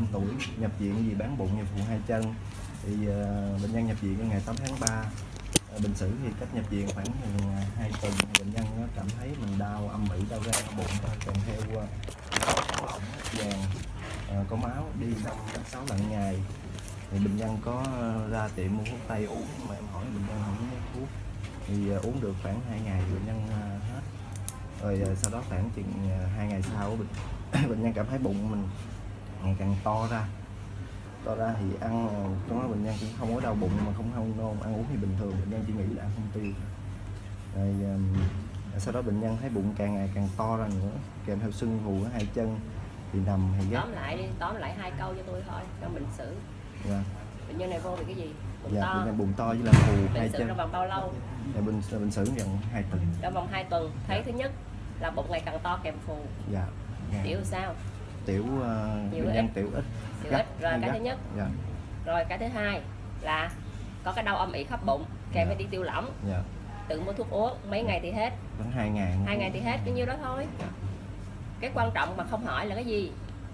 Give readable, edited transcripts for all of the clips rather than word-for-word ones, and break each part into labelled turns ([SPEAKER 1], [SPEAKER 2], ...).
[SPEAKER 1] tuổi, nhập viện vì bán bụng và phù hai chân. Thì bệnh nhân nhập viện vào ngày 8 tháng 3. Bệnh sử thì cách nhập viện khoảng 2 tuần. Bệnh nhân nó cảm thấy mình đau âm ỉ, đau rang ở bụng, kèm theo lỏng vàng, có máu, đi 5-6 lần ngày. Thì bệnh nhân có ra tiệm mua thuốc tây uống, mà em hỏi bệnh nhân không uống thuốc. Thì uống được khoảng 2 ngày bệnh nhân hết. Rồi sau đó khoảng chừng 2 ngày sau bệnh nhân cảm thấy bụng mình ngày càng to ra thì ăn, trong đó bệnh nhân cũng không có đau bụng mà không nôn, ăn uống thì bình thường, bệnh nhân chỉ nghĩ là ăn không tiêu. Rồi sau đó bệnh nhân thấy bụng càng ngày càng to ra nữa, kèm theo sưng phù ở hai chân, thì nằm thì ghét.
[SPEAKER 2] Tóm lại 2 câu cho tôi thôi, trong bệnh sử.
[SPEAKER 1] Dạ.
[SPEAKER 2] Bệnh nhân này vô vì cái gì? Bụng to.
[SPEAKER 1] Bệnh nhân bụng to với là phù hai chân.
[SPEAKER 2] Trong vòng bao lâu?
[SPEAKER 1] Dạ, bệnh sử gần 2 tuần.
[SPEAKER 2] Trong vòng 2 tuần thấy thứ nhất là bụng ngày càng to kèm phù.
[SPEAKER 1] Dạ.
[SPEAKER 2] Tiểu sao?
[SPEAKER 1] Tiểu bệnh nhân tiểu ít.
[SPEAKER 2] Rồi cái thứ nhất.
[SPEAKER 1] Dạ.
[SPEAKER 2] Rồi cái thứ hai là có cái đau âm ỉ khắp bụng kèm với đi tiêu lỏng.
[SPEAKER 1] Dạ.
[SPEAKER 2] Tự mua thuốc uống mấy ngày thì hết?
[SPEAKER 1] Khoảng 2 ngày.
[SPEAKER 2] 2 ngày thì hết, cái nhiêu đó thôi. Dạ. Cái quan trọng mà không hỏi là cái gì?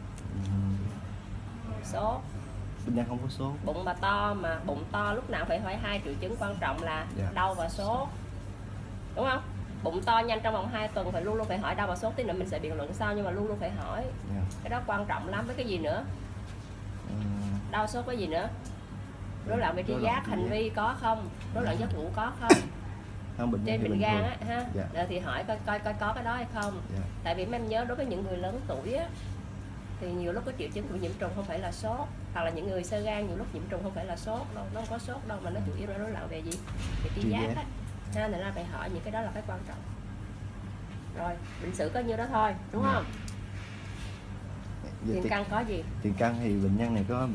[SPEAKER 2] Sốt.
[SPEAKER 1] Bệnh nhân không có sốt.
[SPEAKER 2] Bụng mà bụng to lúc nào phải hỏi 2 triệu chứng quan trọng là đau và sốt, đúng không? Bụng to nhanh trong vòng 2 tuần phải luôn phải hỏi đau và sốt, tí nữa mình sẽ biện luận sau, nhưng mà luôn phải hỏi. Cái đó quan trọng lắm. Với cái gì nữa? Đau sốt với gì nữa? Rối loạn về trí giác, hành vi có không? Rối loạn giấc ngủ có không? Trên bệnh gan á ha. Rồi thì hỏi coi có cái đó hay không. Tại vì mấy em nhớ đối với những người lớn tuổi á, thì nhiều lúc có triệu chứng của nhiễm trùng không phải là sốt, hoặc là những người xơ gan nhiều lúc nhiễm trùng không phải là sốt đâu, nó không có sốt đâu, mà nó chủ yếu là rối loạn về gì? Về trí giác á. Nên là phải hỏi những cái đó là cái quan trọng. Rồi bệnh sử có nhiêu đó thôi, đúng không? Tiền căn có gì?
[SPEAKER 1] Tiền căn thì bệnh nhân này có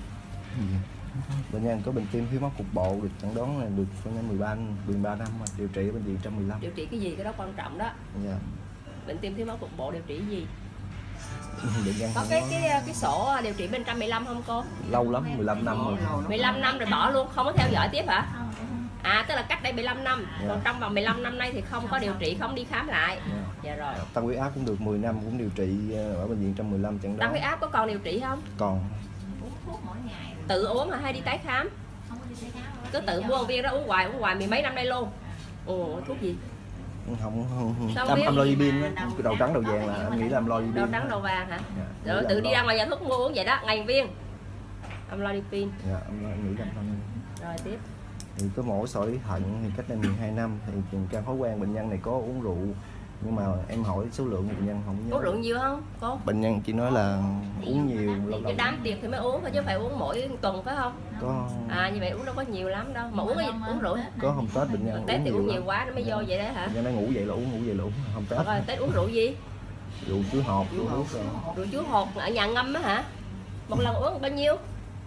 [SPEAKER 1] bệnh nhân có bệnh tim thiếu máu cục bộ, được chẩn đoán là được khoảng 13 năm mà điều trị ở bệnh viện 115.
[SPEAKER 2] Điều trị cái gì? Cái đó quan trọng đó.
[SPEAKER 1] Dạ.
[SPEAKER 2] Bệnh tim thiếu máu cục bộ điều trị cái gì?
[SPEAKER 1] Bệnh nhân
[SPEAKER 2] có cái sổ điều trị bên 115 không cô?
[SPEAKER 1] Lâu lắm, 15 năm rồi.
[SPEAKER 2] 15 năm rồi bỏ luôn, không có theo dõi tiếp hả? Tức là cách đây 15 năm. Còn trong vòng 15 năm nay thì không có điều trị, không đi khám lại. Dạ rồi.
[SPEAKER 1] Tăng huyết áp cũng được 10 năm, cũng điều trị ở bệnh viện 115 chẩn đoán.
[SPEAKER 2] Tăng huyết áp có còn điều trị không?
[SPEAKER 1] Còn.
[SPEAKER 2] Uống thuốc mỗi ngày. Tự uống hay đi tái khám? Không có đi tái khám. Cứ tự mua một viên đó uống hoài mười mấy năm nay luôn. Ồ, thuốc gì?
[SPEAKER 1] Không amlodipine á, cái đầu trắng đầu vàng là em nghĩ là amlodipine.
[SPEAKER 2] Đầu trắng đầu vàng hả? Rồi tự đi ra ngoài nhà thuốc mua uống vậy đó, ngày viên. Amlodipine.
[SPEAKER 1] Dạ, em nghĩ là
[SPEAKER 2] rồi tiếp.
[SPEAKER 1] Thì có mổ sỏi thận thì cách đây 12 năm, thì trong thói quen bệnh nhân này có uống rượu, nhưng mà em hỏi số lượng bệnh nhân không nhớ.
[SPEAKER 2] Uống rượu nhiều không cô?
[SPEAKER 1] Bệnh nhân chỉ nói là uống nhiều lâu lâu.
[SPEAKER 2] Đám tiệc thì mới uống thôi chứ phải uống mỗi tuần phải không?
[SPEAKER 1] Có.
[SPEAKER 2] Như vậy uống đâu có nhiều lắm đâu, mà uống rượu.
[SPEAKER 1] Có hôm Tết bệnh nhân
[SPEAKER 2] Tết thì uống nhiều quá nó mới vô vậy đấy hả?
[SPEAKER 1] Bệnh nhân nói ngủ dậy là uống, ngủ dậy là uống, hôm Tết.
[SPEAKER 2] Rồi Tết uống rượu gì?
[SPEAKER 1] Rượu chuối hột.
[SPEAKER 2] Rượu chuối hột ở nhà ngâm á hả? Một lần uống bao nhiêu?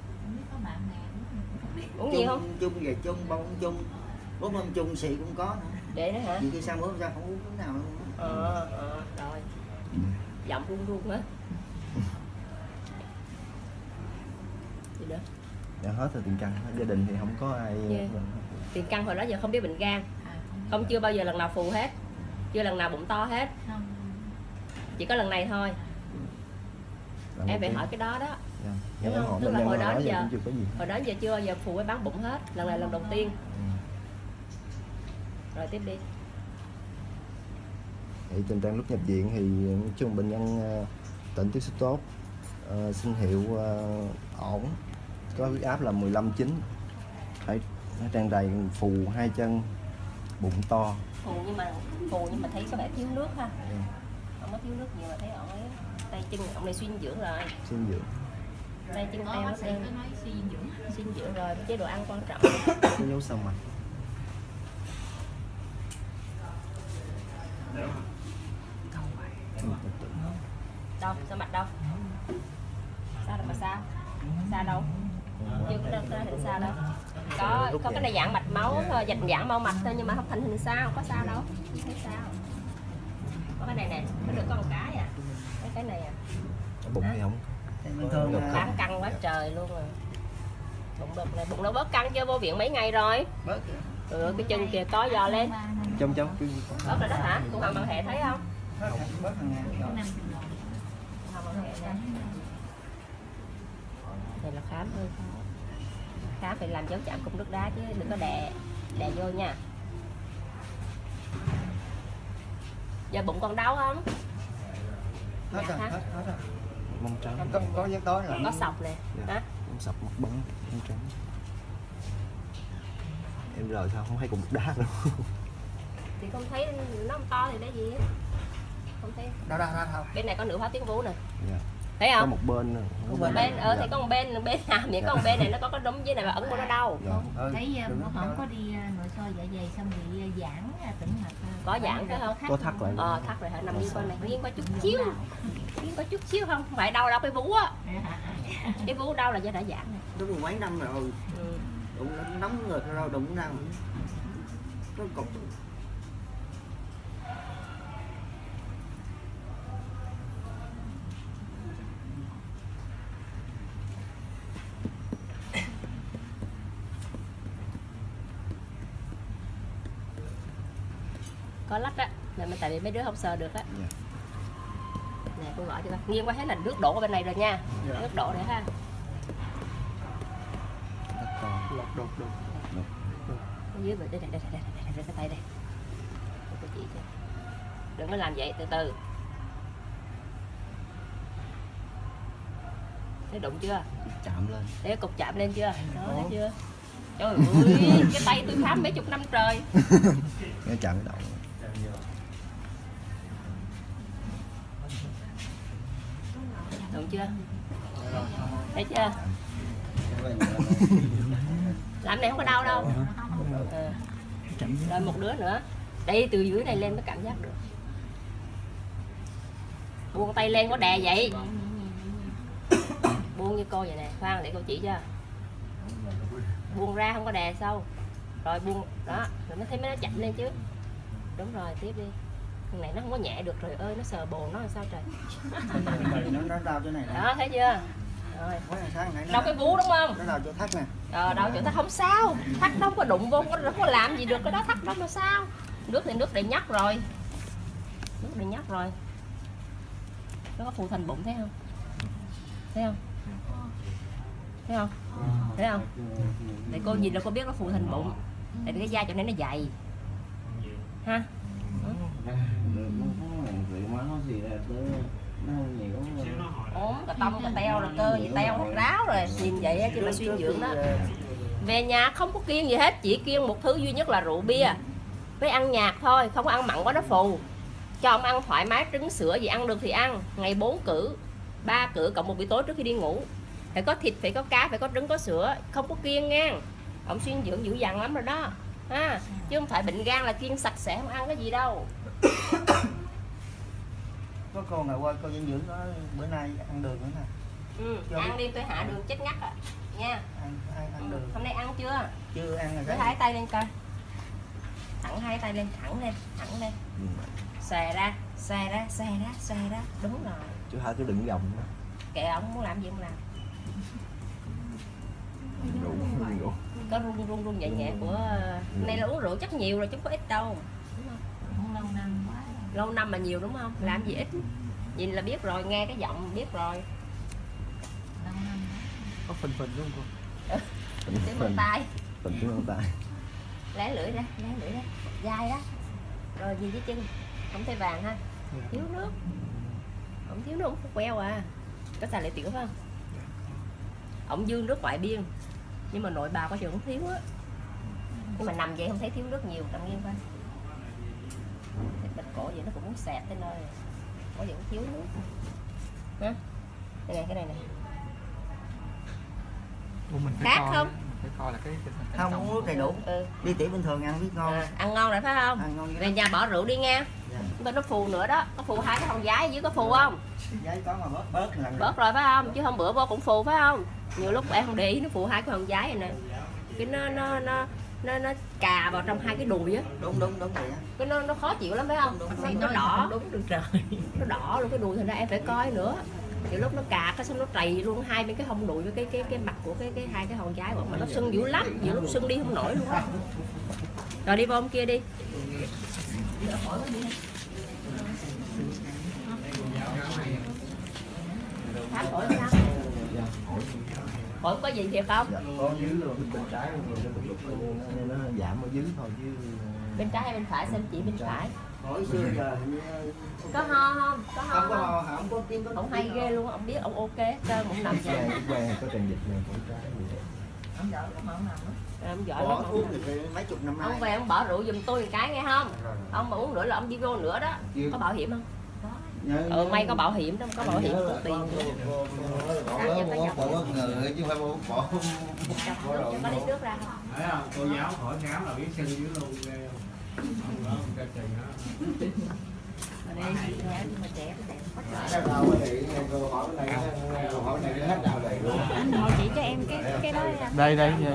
[SPEAKER 2] Uống nhiều không?
[SPEAKER 3] Chung về chung, bông chung, bố hôm chung xì cũng có nữa.
[SPEAKER 2] Để nữa hả?
[SPEAKER 3] Vì khi sang bố ra không uống cái nào
[SPEAKER 2] luôn. Rồi. Giọng run hết. Gì nữa?
[SPEAKER 1] Dạ hết rồi, tiền căn, gia đình thì không có ai.
[SPEAKER 2] Tiền căn hồi đó giờ không biết bệnh gan. Không, chưa bao giờ lần nào phù hết. Chưa lần nào bụng to hết. Chỉ có lần này thôi. Em phải hỏi cái đó đó.
[SPEAKER 1] Đúng không?
[SPEAKER 2] Tức là hồi đó giờ chưa bao giờ phù với bán bụng hết. Lần này lần đầu tiên. Rồi tiếp đi.
[SPEAKER 1] Thì tình trạng lúc nhập viện thì nói chung bệnh nhân tỉnh tiếp xúc tốt, sinh hiệu ổn, có huyết áp là 15/9, phải tràn đầy, phù hai chân, bụng to.
[SPEAKER 2] Phù nhưng mà thấy có vẻ thiếu nước ha. Không có thiếu nước nhiều mà thấy ông ấy tay chân ông này suy dinh dưỡng rồi.
[SPEAKER 1] Suy dinh dưỡng.
[SPEAKER 2] Tay chân teo nó đen. Suy dinh dưỡng rồi, chế độ ăn quan trọng.
[SPEAKER 1] Có dấu sao mặt.
[SPEAKER 2] Đâu, sao mặt đâu? Sao đâu mà sao? Sao đâu? Chưa có hình sao đâu. Có cái này dạng mạch máu, dạng mau mạch thôi nhưng mà không thành hình sao, không có sao đâu. Không thấy sao. Có cái này nè, nó được có một cái à. Cái này à.
[SPEAKER 1] Bụng thì không.
[SPEAKER 3] Bình thường
[SPEAKER 2] bán căng quá trời luôn rồi. Bụng nó bớt căng chưa, vô viện mấy ngày rồi?
[SPEAKER 3] Bớt.
[SPEAKER 2] Cái chân kìa có giò lên.
[SPEAKER 1] Trong
[SPEAKER 2] Bớt rồi đó hả? Cô Hoàng Bằng Hệ thấy không?
[SPEAKER 3] Bớt hàng ngày.
[SPEAKER 2] Này là khám hơi khó. Khám phải làm dấu chạm cung nước đá chứ đừng có đè vô nha. Giờ bụng còn đau không?
[SPEAKER 3] Hết rồi, hết rồi.
[SPEAKER 1] Mông trắng.
[SPEAKER 3] Có giấc tối rồi.
[SPEAKER 2] Có sọc nè. Hả?
[SPEAKER 1] Sọc mặt bóng mông trắng. Em rồi sao không thấy cục nước đá đâu.
[SPEAKER 2] Thì không thấy nó không to thì để gì á. Không thấy.
[SPEAKER 3] Đâu.
[SPEAKER 2] Bên này có nửa hóa tuyến vú nè.
[SPEAKER 1] Dạ.
[SPEAKER 2] Thấy không?
[SPEAKER 1] Có một bên nữa.
[SPEAKER 2] Một bên thì có một bên nào vậy, có một bên này nó có đống dưới này mà ẩn của nó đau.
[SPEAKER 1] Dạ.
[SPEAKER 4] Thấy không có đi nội soi dạ dày xong bị giãn tĩnh mạch.
[SPEAKER 2] Có giãn phải không?
[SPEAKER 1] Có thắt lại.
[SPEAKER 2] Thắt rồi hả? Nằm nghiêng bên này, nghiêng qua chút xíu. Nghiêng qua chút xíu không phải đau đâu cái vú á. Cái vú đau là do đã giãn này.
[SPEAKER 3] Đúng mấy năm rồi. Đụng nó nóng người đâu đụng ra. Nó cục.
[SPEAKER 2] Có lách á, mà tại vì mấy đứa không sờ được á.
[SPEAKER 1] Dạ.
[SPEAKER 2] Nè cô gọi cho con, nghiêng qua thấy là nước đổ ở bên này rồi nha.
[SPEAKER 3] Dạ.
[SPEAKER 2] Nước đổ để ha.
[SPEAKER 3] Đột.
[SPEAKER 2] Ở dưới đây cái tay đây. Cô chỉ cho. Đừng có làm vậy, từ từ. Thấy đụng chưa?
[SPEAKER 1] Chạm lên.
[SPEAKER 2] Để cục chạm lên chưa? Đó, thấy chưa? Trời ơi, cái tay tôi khám mấy chục năm trời.
[SPEAKER 1] Nó chạm cái đầu.
[SPEAKER 2] Đụng chưa? Thấy chưa? Làm này không có đau đâu. Rồi một đứa nữa. Đây từ dưới này lên mới cảm giác được. Buông tay lên có đè vậy. Buông như cô vậy nè, khoan để cô chỉ cho. Buông ra không có đè sâu. Rồi buông đó, rồi nó thấy nó chậm lên chứ. Đúng rồi, tiếp đi. Thằng này nó không có nhẹ được rồi ơi, nó sờ bồn nó làm sao trời.
[SPEAKER 3] Nó đau chỗ này nè.
[SPEAKER 2] Đó thấy chưa? Rồi. Đau cái vú đúng không?
[SPEAKER 3] Nó đau chỗ thắt nè.
[SPEAKER 2] Đau chỗ thắt không sao. Thắt đâu có đụng vô, không có làm gì được cái đó, thắt đâu mà sao. Nước thì nước đầy nhắc rồi. Nước đầy nhắc rồi. Nó có phù thành bụng thấy không? Thấy không? Thấy không? Thấy không? Để cô nhìn là cô biết nó phù thành bụng. Tại vì cái da chỗ này nó dày. Ha? Ốm, cà tông, cà teo rồi cơ, gì teo hột ráo rồi, nhìn vậy chứ mà suy dưỡng đó. Về nhà không có kiêng gì hết, chỉ kiêng một thứ duy nhất là rượu bia. Với ăn nhạt thôi, không có ăn mặn quá nó phù. Cho ông ăn thoải mái, trứng sữa gì ăn được thì ăn. Ngày 4 cữ, 3 cữ cộng một buổi tối trước khi đi ngủ. Phải có thịt, phải có cá, phải có trứng, có sữa. Không có kiêng nha. Ông suy dưỡng dữ dằn lắm rồi đó. Ha, chứ không phải bệnh gan là kiêng sạch sẽ không ăn cái gì đâu.
[SPEAKER 3] Có cô ngày qua cô dinh dưỡng có bữa nay ăn đường nữa nè.
[SPEAKER 2] Ăn đi tôi hạ đường chết ngắt à. Nha.
[SPEAKER 3] Ăn đường.
[SPEAKER 2] Hôm nay ăn chưa?
[SPEAKER 3] Chưa ăn rồi.
[SPEAKER 2] Cứ hai tay lên coi. Thẳng hai tay lên, thẳng lên. Xòe ra. Đúng rồi.
[SPEAKER 1] Chú hai chú đừng gồng nữa.
[SPEAKER 2] Kệ ông muốn làm gì ông làm.
[SPEAKER 1] Rượu.
[SPEAKER 2] Có run nhẹ nhẹ của này là uống rượu chắc nhiều rồi chứ không có ít đâu.
[SPEAKER 4] Không lâu năm quá.
[SPEAKER 2] Lâu năm mà nhiều đúng không? Làm gì ít. Nhìn là biết rồi, nghe cái giọng biết rồi.
[SPEAKER 4] Lâu năm
[SPEAKER 3] Có phình đúng không cô?
[SPEAKER 2] Tiếng bàn tay.
[SPEAKER 1] Tiếng bàn tay.
[SPEAKER 2] Lé lưỡi ra. Dai đó. Rồi gì với chân. Không thấy vàng ha. Thiếu nước. Không thiếu nước không queo à. Có xài lại tiểu phải không? Ổng dư nước ngoại biên. Nhưng mà nội bào có trường không thiếu á. Nhưng mà nằm vậy không thấy thiếu nước nhiều, nằm nghiêng coi. Bạch cổ vậy nó cũng muốn xẹt tới nơi. Có gì cũng thiếu nước. Hả? Cái này nè.
[SPEAKER 5] Mình phải
[SPEAKER 2] Khác
[SPEAKER 5] coi,
[SPEAKER 2] không?
[SPEAKER 5] Phải coi là cái
[SPEAKER 3] Không uống nước đầy đủ. Đi tiểu bình thường ăn biết ngon.
[SPEAKER 2] Ăn ngon rồi phải không?
[SPEAKER 3] Ăn ngon.
[SPEAKER 2] Về nhà bỏ rượu đi nha. Bên nó phù nữa đó. Có phù hai cái hòn giái dưới có phù không?
[SPEAKER 3] Giấy có mà bớt lần.
[SPEAKER 2] Bớt rồi phải không? Chứ hôm bữa vô cũng phù phải không? Nhiều lúc em không để ý nó phù hai cái hòn giái này nè. Cái nó cà vào trong hai cái đùi á.
[SPEAKER 3] Đúng rồi á.
[SPEAKER 2] Cái nó khó chịu lắm phải không? Nó đỏ. Đúng được trời. Nó đỏ luôn cái đùi, thành ra em phải coi nữa. Nhiều lúc nó cà cái xong nó trầy luôn hai bên cái hông đùi với cái mặt của cái hai cái hòn giái mà nó sưng dữ lắm, nhiều lúc sưng đi không nổi luôn á. Rồi đi vô ông kia đi. Khám phổi sao? Ủa có gì thiệt không?
[SPEAKER 1] Dạ, có dưới luôn, bên trái nó giảm ở dưới thôi chứ.
[SPEAKER 2] Bên trái hay bên phải, xem chị bên phải.
[SPEAKER 3] Hồi xưa giờ
[SPEAKER 2] Có ho không? Có ho
[SPEAKER 3] không có
[SPEAKER 2] không?
[SPEAKER 3] không có tim có.
[SPEAKER 2] Ông hay ghê luôn, ông biết ông ok hết trơn, ông nằm vậy.
[SPEAKER 1] Quen có tràn dịch này cổ trái gì vậy.
[SPEAKER 4] Ông giỏi lắm, ông nằm đó.
[SPEAKER 2] Ông giỏi lắm.
[SPEAKER 3] Bỏ thuốc thì mấy chục năm nay.
[SPEAKER 2] Ông về ông bỏ rượu giùm tôi một cái nghe không? Ông mà uống nữa là ông đi vô nữa đó. Có bảo hiểm không? May có bảo hiểm đó, có bảo hiểm có tiền.
[SPEAKER 1] Bỏ bất ngờ chứ không phải bỏ.
[SPEAKER 2] Có lấy nước ra không?
[SPEAKER 5] Thấy không? Cô giáo hỏi khám là biết sưng dưới luôn ghê không? Không đó, không cho chừng đó.
[SPEAKER 4] Ở đây chị nhá, nhưng mà trẻ cái đẹp quá. Anh ngồi chỉ cho em cái đó nha.
[SPEAKER 6] Đây.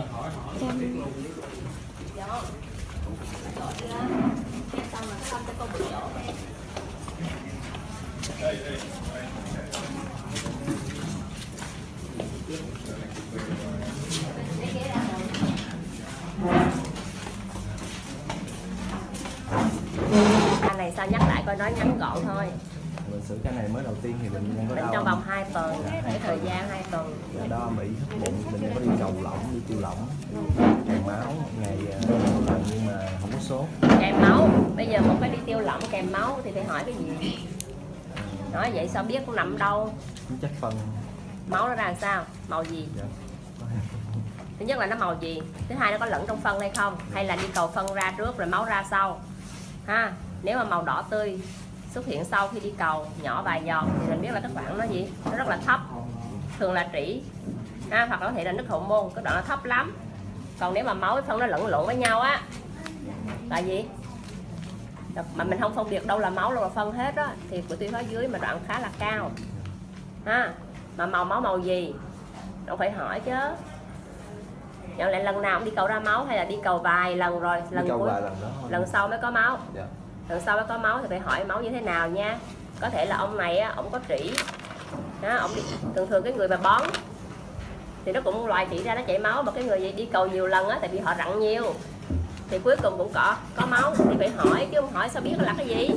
[SPEAKER 2] Anh này sao nhắc lại coi nói ngắn gọn thôi.
[SPEAKER 1] Mình xử cái này mới đầu tiên thì bệnh nhân có đau
[SPEAKER 2] Trong vòng 2 tuần, cái thời gian 2 tuần.
[SPEAKER 1] đo Mỹ hấp bụng, bệnh nhân có đi cầu lỏng, đi tiêu lỏng, kèm máu ngày lần nhưng mà không có sốt.
[SPEAKER 2] Kèm máu, bây giờ một cái đi tiêu lỏng kèm máu thì phải hỏi cái gì? Nói vậy sao biết nó nằm đâu?
[SPEAKER 1] Chất phân.
[SPEAKER 2] Máu nó ra làm sao? Màu gì?
[SPEAKER 1] Dạ.
[SPEAKER 2] Thứ nhất là nó màu gì, thứ hai nó có lẫn trong phân hay không, hay là đi cầu phân ra trước rồi máu ra sau ha. Nếu mà màu đỏ tươi xuất hiện sau khi đi cầu nhỏ vài giọt thì mình biết là cái khoảng nó gì, nó rất là thấp, thường là trĩ ha, hoặc có thể là nứt hậu môn, cái đoạn nó thấp lắm. Còn nếu mà máu với phân nó lẫn lộn với nhau á là gì, mà mình không phân biệt đâu là máu đâu là phân hết á thì của tuyến phía dưới mà đoạn khá là cao ha. Mà màu máu màu gì đâu phải hỏi chứ. Nhận lại lần nào cũng đi cầu ra máu hay là đi cầu vài lần rồi lần cuối lần sau mới có máu.
[SPEAKER 1] Dạ.
[SPEAKER 2] Lần sau mới có máu thì phải hỏi máu như thế nào nha. Có thể là ông này á, ông có trĩ đó, ông đi, thường cái người mà bón thì nó cũng loại trĩ ra nó chảy máu, mà cái người gì đi cầu nhiều lần á tại vì họ rặn nhiều thì cuối cùng cũng có máu thì phải hỏi, chứ không hỏi sao biết là cái gì.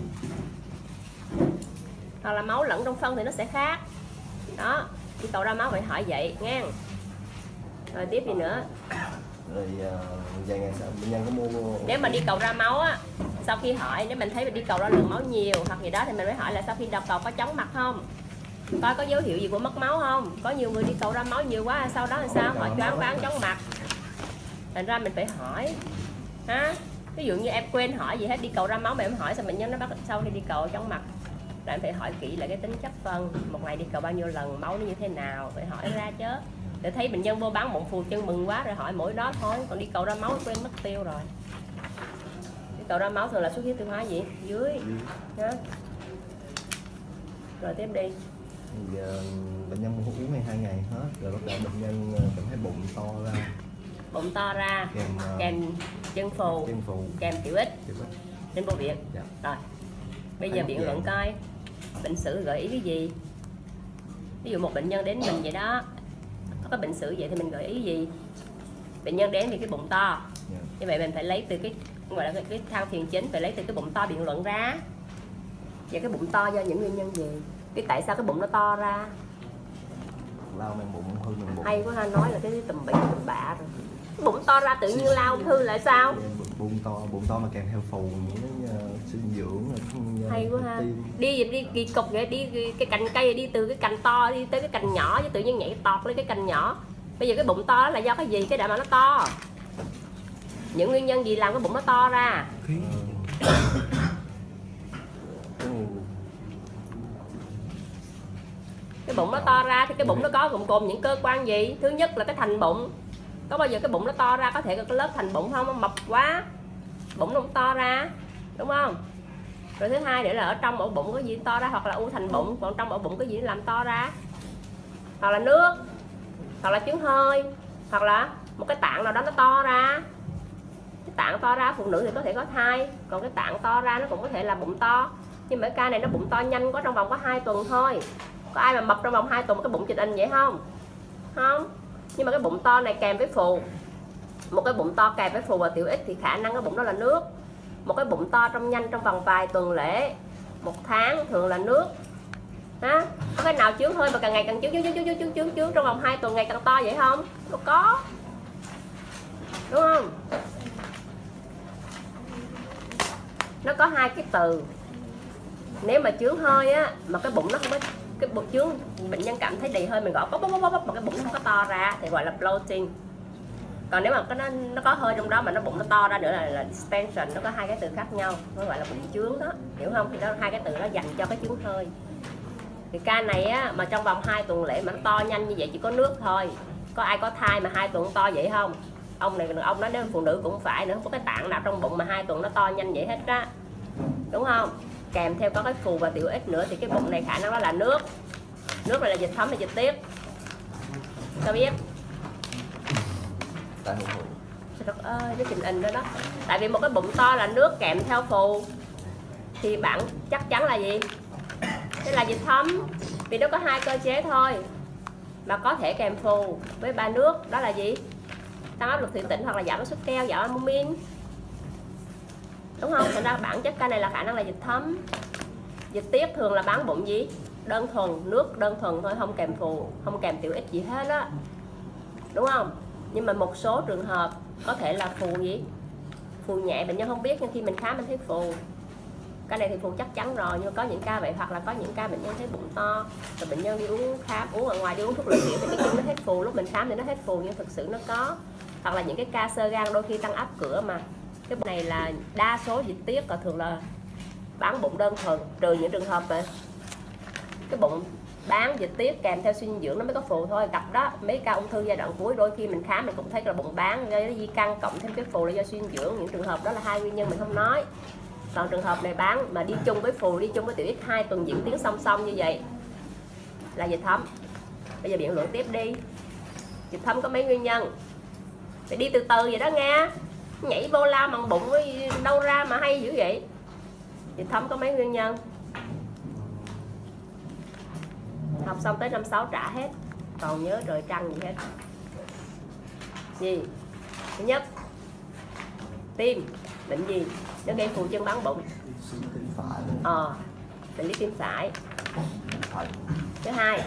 [SPEAKER 2] Hoặc là máu lẫn trong phân thì nó sẽ khác đó, đi cầu ra máu phải hỏi vậy nghe. Rồi tiếp gì nữa.
[SPEAKER 1] Rồi vài ngày sau bệnh nhân có mua.
[SPEAKER 2] Nếu mà đi cầu ra máu á, sau khi hỏi nếu mình thấy mình đi cầu ra lượng máu nhiều hoặc gì đó thì mình mới hỏi là sau khi đọc cầu có chóng mặt không, coi có dấu hiệu gì của mất máu không. Có nhiều người đi cầu ra máu nhiều quá sau đó là sao họ choáng váng chóng mặt, thành ra mình phải hỏi ha. Ví dụ như em quên hỏi gì hết, đi cầu ra máu mà em hỏi sao bệnh nhân nó bắt sau khi đi cầu chóng mặt, là em phải hỏi kỹ lại cái tính chất phân, một ngày đi cầu bao nhiêu lần, máu nó như thế nào, phải hỏi ra chứ. Để thấy bệnh nhân vô bán bụng phù chân mừng quá rồi hỏi mỗi đó thôi, còn đi cầu ra máu quên mất tiêu rồi. Đi cầu ra máu thường là xuất huyết tiêu hóa gì dưới đó. Rồi tiếp đi.
[SPEAKER 1] Thì, bệnh nhân uống ngay 2 ngày hết rồi bắt đầu bệnh nhân cảm thấy bụng to ra.
[SPEAKER 2] Bụng to ra kèm chân phù kèm tiểu ít đến vô viện.
[SPEAKER 1] Dạ.
[SPEAKER 2] Rồi bây giờ biện luận coi bệnh sử gợi ý cái gì. Ví dụ một bệnh nhân đến mình vậy đó, có bệnh sử vậy thì mình gợi ý gì. Bệnh nhân đến vì cái bụng to, như vậy mình phải lấy từ cái gọi là cái thang thiền chính, phải lấy từ cái bụng to biện luận ra. Vậy cái bụng to do những nguyên nhân gì, cái tại sao cái bụng nó to ra.
[SPEAKER 1] Lao men bụng hư men bụng.
[SPEAKER 2] Hay quá ha, nói là cái tùm bậy tùm bạ rồi. Cái bụng to ra tự nhiên lao ung thư lại sao.
[SPEAKER 1] Bụng to mà kèm theo phù những sinh dưỡng.
[SPEAKER 2] Hay quá ha. Đi kỳ cục vậy, đi cái cành cây đi từ cái cành to đi tới cái cành nhỏ, chứ tự nhiên nhảy tọt lên cái cành nhỏ. Bây giờ cái bụng to là do cái gì, cái đã mà nó to. Những nguyên nhân gì làm cái bụng nó to ra. Cái bụng nó to ra thì cái bụng nó có gồm cồn những cơ quan gì. Thứ nhất là cái thành bụng. Có bao giờ cái bụng nó to ra, có thể có cái lớp thành bụng không, mập quá bụng nó cũng to ra, đúng không? Rồi thứ hai nữa là ở trong ổ bụng có gì to ra, hoặc là u thành bụng, còn trong ổ bụng có gì làm to ra, hoặc là nước, hoặc là trứng hơi, hoặc là một cái tạng nào đó nó to ra. Cái tạng to ra phụ nữ thì có thể có thai, còn cái tạng to ra nó cũng có thể là bụng to. Nhưng mà cái ca này nó bụng to nhanh quá, trong vòng có 2 tuần thôi. Có ai mà mập trong vòng 2 tuần cái bụng chịch in vậy không? Không. Nhưng mà cái bụng to này kèm với phù, một cái bụng to kèm với phù và tiểu ít thì khả năng cái bụng đó là nước. Một cái bụng to trong nhanh trong vòng vài tuần lễ, 1 tháng thường là nước. Ha? Có cái nào chướng hơi mà càng ngày càng chướng trong vòng 2 tuần ngày càng to vậy không? Đâu có. Đúng không? Nó có hai cái từ. Nếu mà chướng hơi á, mà cái bụng nó không có, cái bụng chướng, bệnh nhân cảm thấy đầy hơi, mình gõ bóp mà cái bụng nó không có to ra thì gọi là bloating. Còn nếu mà nó có hơi trong đó mà bụng nó to ra nữa là distension. Nó có hai cái từ khác nhau, nó gọi là bụng chướng đó, hiểu không? Thì đó hai cái từ đó dành cho cái chướng hơi. Thì ca này á, mà trong vòng 2 tuần lễ mà nó to nhanh như vậy chỉ có nước thôi. Có ai có thai mà 2 tuần to vậy không? Ông này ông nói đến phụ nữ cũng phải nữa, không có cái tạng nào trong bụng mà 2 tuần nó to nhanh vậy hết á, đúng không? Kèm theo có cái phù và tiểu ít nữa thì cái bụng này khả năng đó là nước. Nước này là dịch thấm hay dịch tiết? Sao biết?
[SPEAKER 1] Tại hữu hữu.
[SPEAKER 2] Trời đất ơi, cái trình hình đó đó. Tại vì một cái bụng to là nước kèm theo phù thì bạn chắc chắn là gì? Đây là dịch thấm. Vì nó có hai cơ chế thôi mà có thể kèm phù với ba nước, đó là gì? Tăng áp lực thủy tĩnh hoặc là giảm áp suất keo, giảm albumin, đúng không? Thành ra bản chất ca này là khả năng là dịch thấm. Dịch tiết thường là bán bụng gì? Đơn thuần, nước đơn thuần thôi, không kèm phù, không kèm tiểu ít gì hết á, đúng không? Nhưng mà một số trường hợp có thể là phù gì? Phù nhẹ, bệnh nhân không biết, nhưng khi mình khám mình thấy phù. Ca này thì phù chắc chắn rồi, nhưng có những ca vậy, hoặc là có những ca bệnh nhân thấy bụng to rồi bệnh nhân đi uống khám, uống ở ngoài đi uống thuốc lợi tiểu thì cái chân nó hết phù, lúc mình khám thì nó hết phù nhưng thực sự nó có. Hoặc là những cái ca xơ gan đôi khi tăng áp cửa mà cái này là đa số dịch tiết, và thường là bán bụng đơn thuần, trừ những trường hợp mà cái bụng bán dịch tiết kèm theo suy dinh dưỡng nó mới có phù thôi. Gặp đó mấy ca ung thư giai đoạn cuối đôi khi mình khám mình cũng thấy là bụng bán do di căn cộng thêm cái phù là do suy dinh dưỡng. Những trường hợp đó là hai nguyên nhân mình không nói. Còn trường hợp này bán mà đi chung với phù, đi chung với tiểu ít 2 tuần diễn tiến song song như vậy là dịch thấm. Bây giờ biện luận tiếp đi. Dịch thấm có mấy nguyên nhân? Phải đi từ từ vậy đó nghe. Nhảy vô lao bằng bụng với đâu ra mà hay dữ vậy? Dịch thấm có mấy nguyên nhân? Học xong tới năm 6 trả hết, còn nhớ trời trăng gì hết. Gì? Thứ nhất, tim. Bệnh gì? Nó gây phù chân bán bụng.
[SPEAKER 1] Tim phải.
[SPEAKER 2] Bệnh lý tim phải.
[SPEAKER 1] Thận.
[SPEAKER 2] Thứ hai,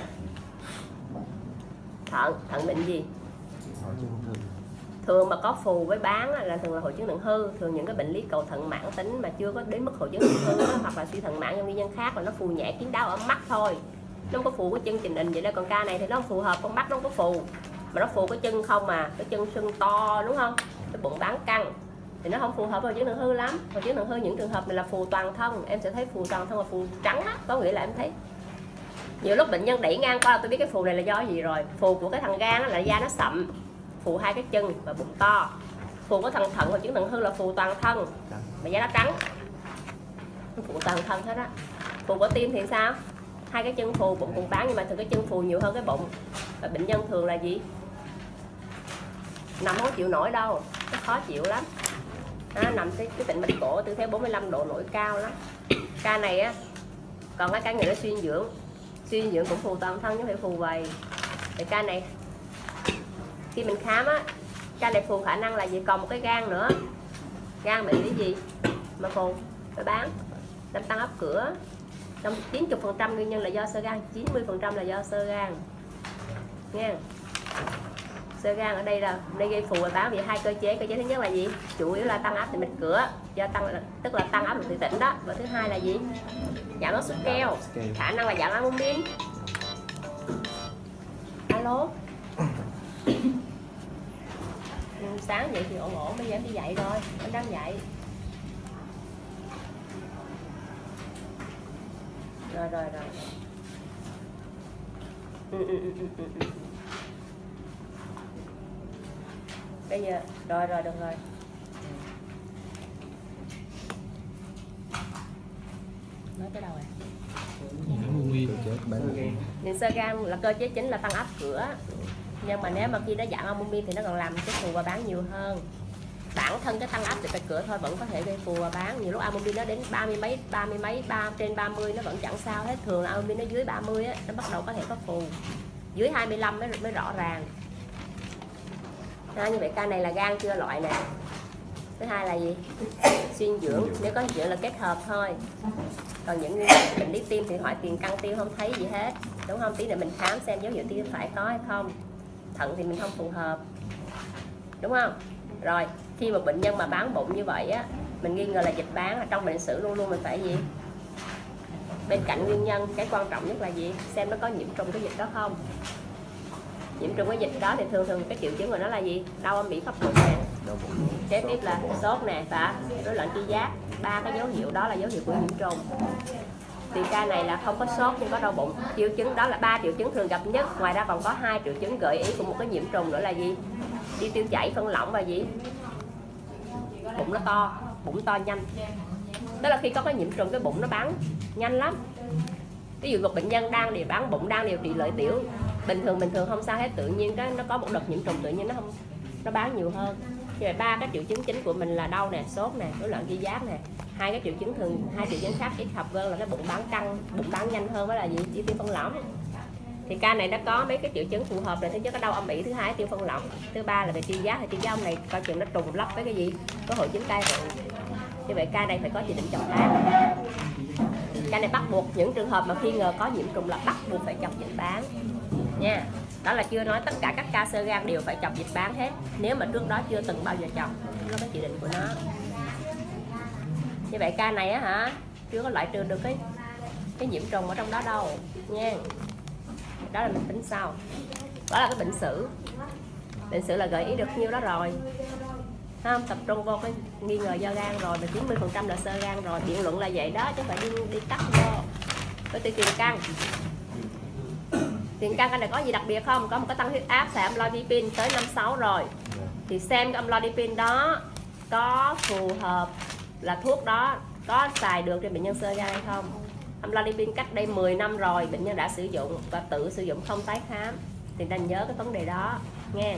[SPEAKER 2] thận. Thận bệnh gì?
[SPEAKER 1] Hội chứng ung thư.
[SPEAKER 2] Thường mà có phù với bán là thường là hội chứng thận hư. Thường những cái bệnh lý cầu thận mãn tính mà chưa có đến mức hội chứng thận hư đó, hoặc là suy thận mãn do nguyên nhân khác, là nó phù nhẹ kiến đau ở mắt thôi. Nó không có phù cái chân trình hình vậy đó. Còn ca này thì nó không phù hợp, con mắt nó không có phù, mà nó phù cái chân không mà, cái chân sưng to, đúng không? Cái bụng bán căng thì nó không phù hợp với hội chứng thận hư lắm. Hội chứng thận hư những trường hợp này là phù toàn thân, em sẽ thấy phù toàn thân là phù trắng á, có nghĩa là em thấy nhiều lúc bệnh nhân đẩy ngang qua là tôi biết cái phù này là do gì rồi. Phù của cái thằng gan là da nó sậm, phù hai cái chân và bụng to. Phù của thằng thận, hội chứng thận hư là phù toàn thân mà da nó trắng, phù toàn thân hết á. Phù của tim thì sao? Hai cái chân phù, bụng cũng bán, nhưng mà thường cái chân phù nhiều hơn cái bụng. Và bệnh nhân thường là gì? Nằm không chịu nổi đâu, nó khó chịu lắm. Nằm cái bệnh mạch cổ tư thế 45 độ nổi cao lắm. Ca này á, còn cái người nó suy dinh dưỡng. Suy dinh dưỡng cũng phù toàn thân chứ không phải phù vầy. Thì ca này khi mình khám á, ca này phù khả năng là gì? Còn một cái gan nữa. Gan bệnh lý gì mà phù? Phải bán. Làm tăng áp cửa. Trong 90% nguyên nhân là do xơ gan, 90% là do xơ gan. Nghe. Xơ gan ở đây là đây gây phù và bán vì hai cơ chế. Cơ chế thứ nhất là gì? Chủ yếu là tăng áp thì mạch cửa, do tăng, tức là tăng áp lực thủy tĩnh đó. Và thứ hai là gì? Giảm áp suất keo, khả năng là giảm albumin. Alo. Sáng vậy thì ổn, bây giờ em đi dậy rồi, em đang dậy. Rồi. Bây giờ rồi được rồi. Nói tới đâu rồi? Nên xơ gan là cơ chế chính là tăng áp cửa. Nhưng mà nếu mà khi nó giảm albumin thì nó còn làm cái phù và bán nhiều hơn. Bản thân cái tăng áp lực tại cửa thôi vẫn có thể gây phù và bán. Nhiều lúc albumin nó đến 30 mấy, trên 30 nó vẫn chẳng sao hết. Thường là albumin nó dưới 30 á, nó bắt đầu có thể có phù. Dưới 25 mới rõ ràng. Như vậy ca này là gan chưa loại nè. Thứ hai là gì? Suy dưỡng, nếu có dinh dưỡng là kết hợp thôi. Còn những bệnh lý tim thì hỏi tiền căn tim không thấy gì hết, đúng không? Tí nữa mình khám xem dấu hiệu tim phải có hay không. Thận thì mình không phù hợp, đúng không? Rồi khi một bệnh nhân mà bán bụng như vậy á, mình nghi ngờ là dịch bán, trong bệnh sử luôn luôn mình phải gì? Bên cạnh nguyên nhân, cái quan trọng nhất là gì? Xem nó có nhiễm trùng cái dịch đó không. Nhiễm trùng cái dịch đó thì thường cái triệu chứng của nó là gì? Đau âm ỉ khắp bụng nè, kế tiếp là sốt nè và rối loạn tri giác. 3 cái dấu hiệu đó là dấu hiệu của nhiễm trùng. Thì ca này là không có sốt nhưng có đau bụng. Triệu chứng đó là 3 triệu chứng thường gặp nhất. Ngoài ra còn có 2 triệu chứng gợi ý của một cái nhiễm trùng nữa là gì? Đi tiêu chảy, phân lỏng và gì? Bụng nó to, bụng to nhanh. Tức là khi có cái nhiễm trùng cái bụng nó bán nhanh lắm. Ví dụ một bệnh nhân đang bán bụng, đang điều trị lợi tiểu bình thường không sao hết, tự nhiên nó có một đợt nhiễm trùng tự nhiên nó bán nhiều hơn. Như vậy 3 cái triệu chứng chính của mình là đau nè, sốt nè, rối loạn tri giác nè. 2 triệu chứng khác ít gặp hơn là cái bụng bán căng, bụng bán nhanh hơn với là gì? Đi tiêu phân lỏng. Thì ca này nó có mấy cái triệu chứng phù hợp là thứ nhất có đau âm ỉ, thứ hai tiêu phân lỏng, thứ ba là về tri giác. Thì tri giác ông này coi chừng nó trùng lắp với cái gì? Có hội chứng cai rượu. Như vậy ca này phải có chỉ định chọc bán. Ca này bắt buộc những trường hợp mà khi ngờ có nhiễm trùng là bắt buộc phải chọc dịch bán nha. Đó là chưa nói tất cả các ca xơ gan đều phải chọc dịch bán hết. Nếu mà trước đó chưa từng bao giờ chọc, nó có chỉ định của nó. Như vậy ca này á hả, chưa có loại trừ được cái nhiễm trùng ở trong đó đâu nha. Đó là mình tính sau. Đó là cái bệnh sử. Bệnh sử là gợi ý được nhiêu đó rồi. Không, tập trung vô cái nghi ngờ do gan rồi, và 90% là xơ gan rồi. Biện luận là vậy đó, chứ phải đi cắt vô. Với tiền căn. Tiền căn này có gì đặc biệt không? Có một cái tăng huyết áp, xài amlodipine tới 56 rồi. Thì xem cái amlodipine đó có phù hợp là thuốc đó có xài được cho bệnh nhân xơ gan hay không. Amlodipine cách đây 10 năm rồi, bệnh nhân đã sử dụng và tự sử dụng không tái khám. Thì ta nhớ cái vấn đề đó nghe.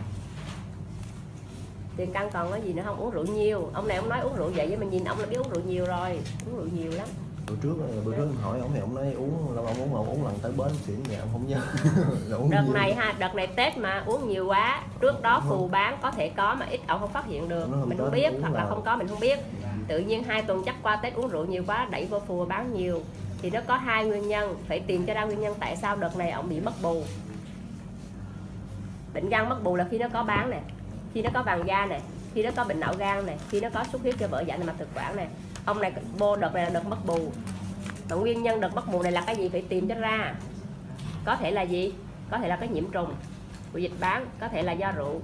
[SPEAKER 2] Tiền căn còn có gì nữa không? Uống rượu nhiều. Ông này ông nói uống rượu vậy, với mình nhìn ông là biết uống rượu nhiều rồi. Uống rượu nhiều lắm.
[SPEAKER 1] Bữa trước em hỏi ông thì ông nói uống uống lần tới bến xỉn vậy ông không nhớ.
[SPEAKER 2] Đợt này Tết mà uống nhiều quá. Trước đó phù bán có thể có mà ít ông không phát hiện được. Mình không biết, hoặc là không có mình không biết. Tự nhiên 2 tuần chắc qua Tết uống rượu nhiều quá đẩy vô phù bán nhiều. Thì nó có 2 nguyên nhân, phải tìm cho ra nguyên nhân tại sao đợt này ông bị mất bù. Bệnh gan mất bù là khi nó có bán nè, khi nó có vàng da nè, khi nó có bệnh não gan nè, khi nó có xuất huyết cho vỡ giãn mạch thực quản nè. Ông này vô đợt này là đợt mất bù. Và nguyên nhân đợt mất bù này là cái gì phải tìm cho ra. Có thể là gì? Có thể là cái nhiễm trùng của dịch bán, có thể là do rượu,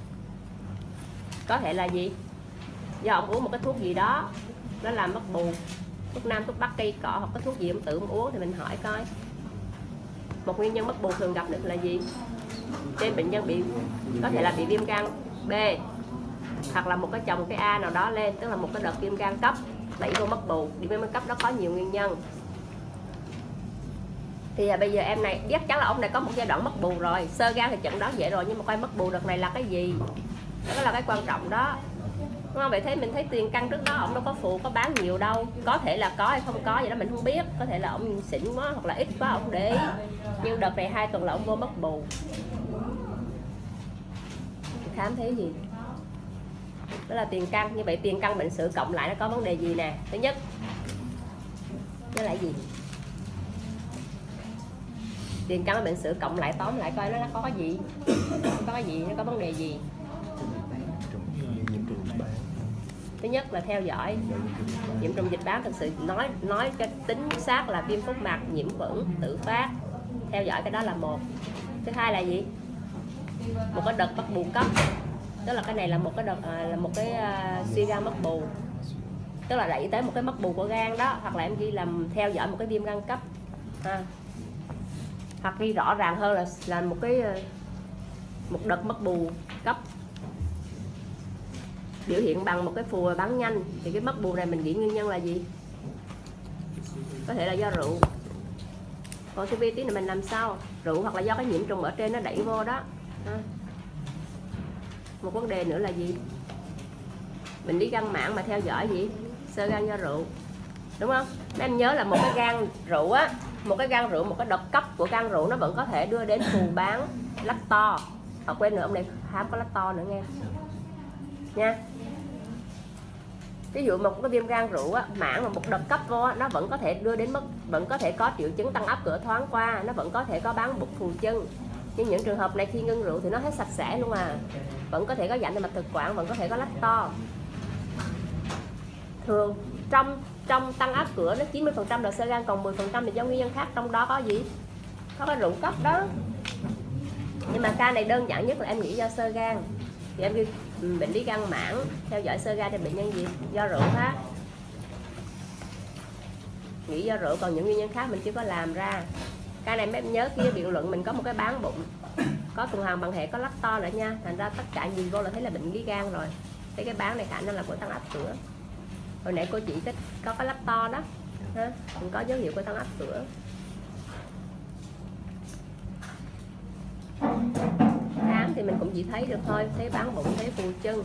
[SPEAKER 2] có thể là gì? Do ông uống một cái thuốc gì đó nó làm mất bù, thuốc nam, thuốc bắc, cây cọ hoặc cái thuốc gì ông tự uống thì mình hỏi coi. Một nguyên nhân mất bù thường gặp được là gì? Trên bệnh nhân bị có thể là bị viêm gan B, hoặc là một cái chồng cái A nào đó lên, tức là một cái đợt viêm gan cấp đẩy vô mất bù. Viêm gan cấp đó có nhiều nguyên nhân. Thì bây giờ em này chắc chắn là ông này có một giai đoạn mất bù rồi. Xơ gan thì chẩn đoán vậy rồi, nhưng mà coi mất bù đợt này là cái gì, đó là cái quan trọng đó, đúng không? Vậy thế mình thấy tiền căn trước đó ông đâu có phụ có bán nhiều đâu, có thể là có hay không có vậy đó mình không biết, có thể là ông xỉn quá hoặc là ít quá ông để ý. Nhưng đợt này 2 tuần là ông vô mất bù. Khám thấy gì? Đó là tiền căn. Như vậy tiền căn bệnh sử cộng lại nó có vấn đề gì nè? Thứ nhất, nó là gì? Tiền căn bệnh sử cộng lại tóm lại coi nó có cái gì? Có cái gì? Nó có vấn đề gì? Thứ nhất là theo dõi nhiễm trùng dịch bán, thực sự nói cho tính xác là viêm phúc mạc nhiễm khuẩn tự phát. Theo dõi cái đó là một. Thứ hai là gì? Một cái đợt mất bù cấp, tức là cái này là một cái đợt là một cái suy gan mất bù, tức là đẩy tới một cái mất bù của gan đó, hoặc là em ghi làm theo dõi một cái viêm gan cấp ha. Hoặc ghi rõ ràng hơn là một đợt mất bù cấp biểu hiện bằng một cái phù bán nhanh. Thì cái mất bù này mình nghĩ nguyên nhân là gì? Có thể là do rượu. Còn cái vi tí này mình làm sao? Rượu hoặc là do cái nhiễm trùng ở trên nó đẩy vô đó ha. Một vấn đề nữa là gì? Mình đi gan mảng mà theo dõi gì? Xơ gan do rượu, đúng không? Mấy em nhớ là một cái gan rượu á, một cái đợt cấp của gan rượu nó vẫn có thể đưa đến phù bán lacto. Quên nữa, ông này khám có lacto nữa nghe nha. Ví dụ một cái viêm gan rượu á, mãn mà một đợt cấp vô á, nó vẫn có thể đưa đến mức, vẫn có thể có triệu chứng tăng áp cửa thoáng qua, nó vẫn có thể có bán bụng phù chân. Nhưng những trường hợp này khi ngưng rượu thì nó hết sạch sẽ luôn à. Vẫn có thể có giãn mạch thực quản, vẫn có thể có lách to. Thường trong tăng áp cửa nó 90% là xơ gan, còn 10% là do nguyên nhân khác, trong đó có gì? Có cái rượu cấp đó. Nhưng mà ca này đơn giản nhất là em nghĩ do xơ gan. Thì em ghi bệnh lý gan mãn, theo dõi xơ gan thì bệnh nhân gì? Do rượu hết. Nghĩ do rượu, còn những nguyên nhân khác mình chưa có làm ra. Ca này mấy em nhớ kia biện luận mình có một cái bán bụng, có tuần hoàn bằng hệ, có lách to nữa nha. Thành ra tất cả nhìn vô là thấy là bệnh lý gan rồi. Thấy cái bán này khả năng là của tăng áp cửa. Hồi nãy cô chị có cái lách to đó ha, cũng có dấu hiệu của tăng áp cửa. Khám thì mình cũng chỉ thấy được thôi, thấy bán bụng, thấy phù chân,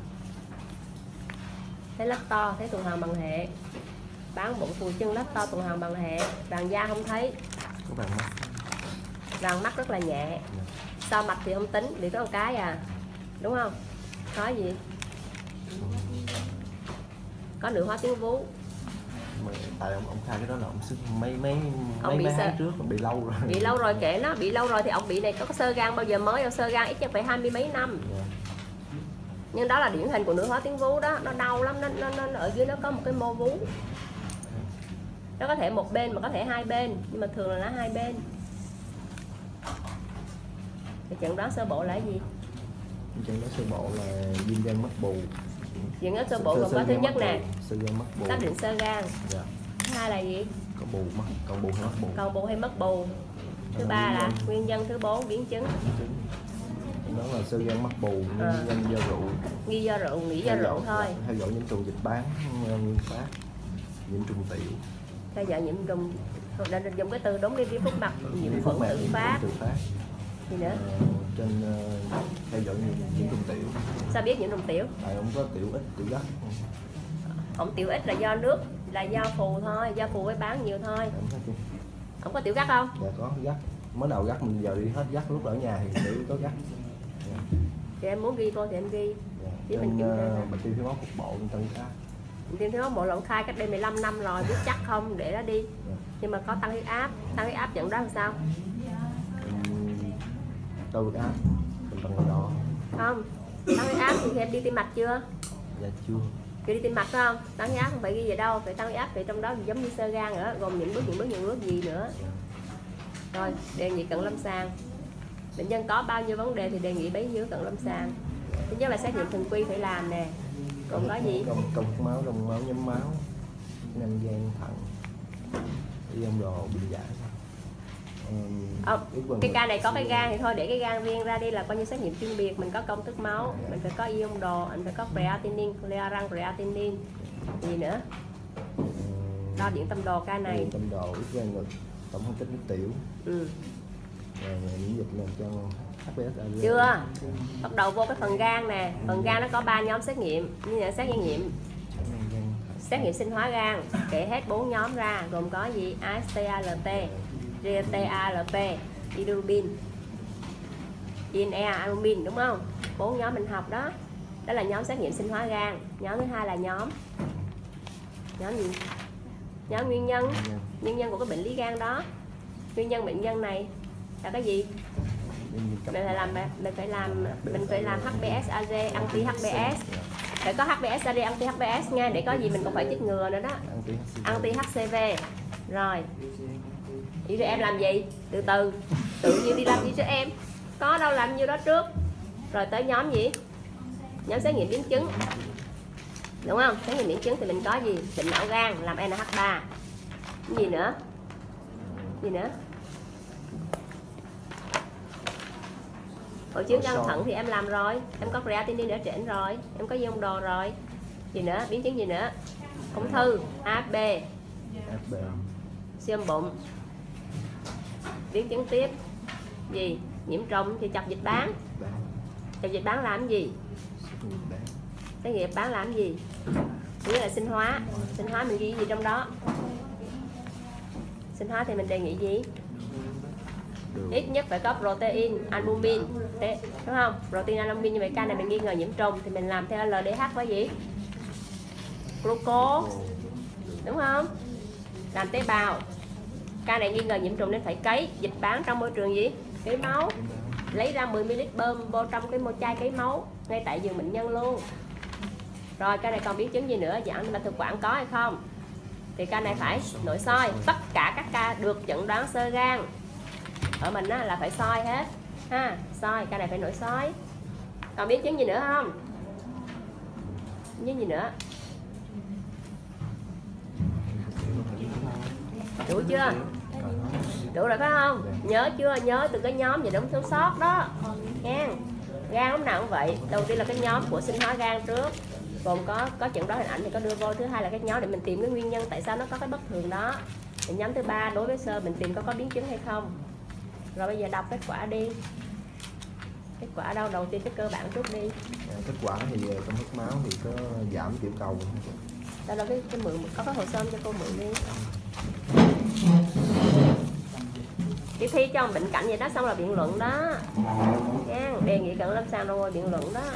[SPEAKER 2] thấy lách to, thấy tuần hoàn bằng hệ. Bán bụng, phù chân, lách to, tuần hoàn bằng hệ. Vàng da không thấy.
[SPEAKER 1] Có vàng mắt.
[SPEAKER 2] Vàng mắt rất là nhẹ. Sao mạch thì không tính, bị có một cái à, đúng không? Có gì? Có nữ hóa tuyến vú.
[SPEAKER 1] Tại ông khai cái đó là ông sức mấy
[SPEAKER 2] bị
[SPEAKER 1] tháng trước, bị lâu rồi.
[SPEAKER 2] Bị lâu rồi kệ nó, bị lâu rồi thì ông bị này có xơ gan bao giờ mới đâu, xơ gan ít nhất phải 20 mấy năm. Nhưng đó là điển hình của nữ hóa tuyến vú đó, nó đau lắm, nó ở dưới nó có một cái mô vú. Nó có thể một bên mà có thể hai bên, nhưng mà thường là nó hai bên. Thì chẩn đoán sơ bộ là cái gì?
[SPEAKER 1] Chẩn đoán sơ bộ là viêm gan mắc bù.
[SPEAKER 2] Chẩn đoán sơ bộ gồm có thứ nhất nè, xác định xơ gan.
[SPEAKER 1] Dạ.
[SPEAKER 2] Thứ hai là gì?
[SPEAKER 1] Còn bù hay mất bù.
[SPEAKER 2] Còn bù hay mất bù. Thứ ba là nguyên nhân, thứ bốn biến chứng.
[SPEAKER 1] Đó là xơ gan mắc bù, nguyên nhân do rượu.
[SPEAKER 2] Nghi do rượu, nghĩ do rượu thôi.
[SPEAKER 1] Theo dõi nhiễm trùng dịch bán nguyên phát, nhiễm trùng tiểu.
[SPEAKER 2] Theo dõi nhiễm trùng, nên dùng cái từ đúng đi, viêm phúc mặt, nhiễm khuẩn tự phát. Gì nữa?
[SPEAKER 1] Trên theo dõi nhiễm trùng tiểu.
[SPEAKER 2] Sao biết nhiễm trùng tiểu?
[SPEAKER 1] Tại ông có tiểu ít, tiểu gắt.
[SPEAKER 2] Ông tiểu ít là do nước, là do phù thôi, do phù với bán nhiều thôi. Ông có tiểu gắt không?
[SPEAKER 1] Dạ có gắt. Mới đầu gắt mình giờ đi hết gắt, lúc ở nhà thì tiểu có gắt.
[SPEAKER 2] Thì em muốn ghi cô thì em ghi.
[SPEAKER 1] Chứ mình tiêu thiếu máu cục bộ tăng áp.
[SPEAKER 2] Tiêu thiếu máu bộ lộn khai cách đây 15 năm rồi, biết chắc không để đó đi. Nhưng mà có tăng huyết áp dẫn đó làm sao?
[SPEAKER 1] Đau huyết áp, bằng đỏ.
[SPEAKER 2] Không, tăng huyết áp thì em đi tim mạch chưa?
[SPEAKER 1] Dạ chưa.
[SPEAKER 2] Chưa đi tim mạch phải không? Tăng huyết áp không phải ghi vậy đâu, phải tăng huyết áp thì trong đó giống như xơ gan nữa, gồm những bước gì nữa. Rồi, đề nghị cận lâm sàng. Bệnh nhân có bao nhiêu vấn đề thì đề nghị bấy nhiêu cận lâm sàng. Thứ nhất là xét nghiệm thường quy phải làm nè. Còn có gì?
[SPEAKER 1] Công máu, đồng máu, nhóm máu, năng gan, thận, đi ông đồ, bệnh giải.
[SPEAKER 2] Cái ca này có cái gan thì thôi để cái gan riêng ra đi, là coi như xét nghiệm chuyên biệt. Mình có công thức máu, mình phải có ion đồ, mình phải có creatinine, clearance creatinine. Gì nữa? Đo điện tâm đồ ca này.
[SPEAKER 1] Điện tâm đồ, ít gan ngực, tổng hợp tích nước tiểu. Miễn dịch làm cho HBsAg.
[SPEAKER 2] Chưa. Bắt đầu vô cái phần gan nè. Phần gan nó có 3 nhóm xét nghiệm. Như là xét nghiệm sinh hóa gan, kể hết 4 nhóm ra, gồm có gì? AST-ALT, GT-ALP, bilirubin, DNA, albumin, đúng không? 4 nhóm mình học đó. Đó là nhóm xét nghiệm sinh hóa gan. Nhóm thứ hai là nhóm gì? Nhóm nguyên nhân của cái bệnh lý gan đó. Nguyên nhân bệnh nhân này là cái gì? Mình phải làm HBsAg, anti HBs. Phải có HBsAg, anti HBs nha, để có gì mình cũng phải chích ngừa nữa đó. Anti HCV. Rồi. Vậy rồi em làm gì? Từ từ. Tự nhiên đi làm gì cho em? Có đâu làm nhiêu đó trước. Rồi tới nhóm gì? Nhóm xét nghiệm biến chứng. Đúng không? Xét nghiệm biến chứng thì mình có gì? Bệnh não gan làm NH3. Cái gì nữa? Hội chứng gan thận thì em làm rồi, em có creatinine ở trển rồi, em có ion đồ rồi. Gì nữa? Biến chứng gì nữa? Ung thư, AFB, siêu âm bụng. Biến chứng tiếp gì? Nhiễm trùng thì chọc dịch bán. Chọc dịch bán làm gì? Xét nghiệm bán làm gì? Nghĩa là sinh hóa mình ghi gì trong đó? Sinh hóa thì mình đề nghị gì? Ít nhất phải có protein, albumin, đúng không? Protein, albumin, như vậy ca này mình nghi ngờ nhiễm trùng thì mình làm theo LDH với gì? gluco, đúng không? Làm tế bào. Ca này nghi ngờ nhiễm trùng nên phải cấy, dịch bán trong môi trường gì? Cấy máu. Lấy ra 10 ml bơm vô trong cái chai cấy máu ngay tại giường bệnh nhân luôn. Rồi ca này còn biến chứng gì nữa? Dạng là thực quản có hay không? Thì ca này phải nội soi. Tất cả các ca được chẩn đoán xơ gan ở mình á, là phải soi hết ha, soi. Ca này phải nội soi. Còn biến chứng gì nữa không? Biến chứng gì nữa? Đủ chưa? Đủ rồi phải không? Nhớ chưa? Nhớ từ cái nhóm gì đúng thiếu sót đó nha. Gan lúc nào cũng vậy. Đầu tiên là cái nhóm của sinh hóa gan trước, gồm có chẩn đoán hình ảnh thì có đưa vô. Thứ hai là cái nhóm để mình tìm cái nguyên nhân tại sao nó có cái bất thường đó. Thì nhóm thứ ba đối với sơ mình tìm có biến chứng hay không. Rồi bây giờ đọc kết quả đi. Kết quả đâu? Đầu tiên cái cơ bản trước đi.
[SPEAKER 1] Kết quả thì trong huyết máu thì có giảm tiểu cầu.
[SPEAKER 2] Đâu là cái mượn, có cái hồ sơ cho cô mượn đi. Đi thi cho bệnh cảnh vậy đó, xong là biện luận đó nha. Đề nghị cận lâm sàng rồi biện luận đó.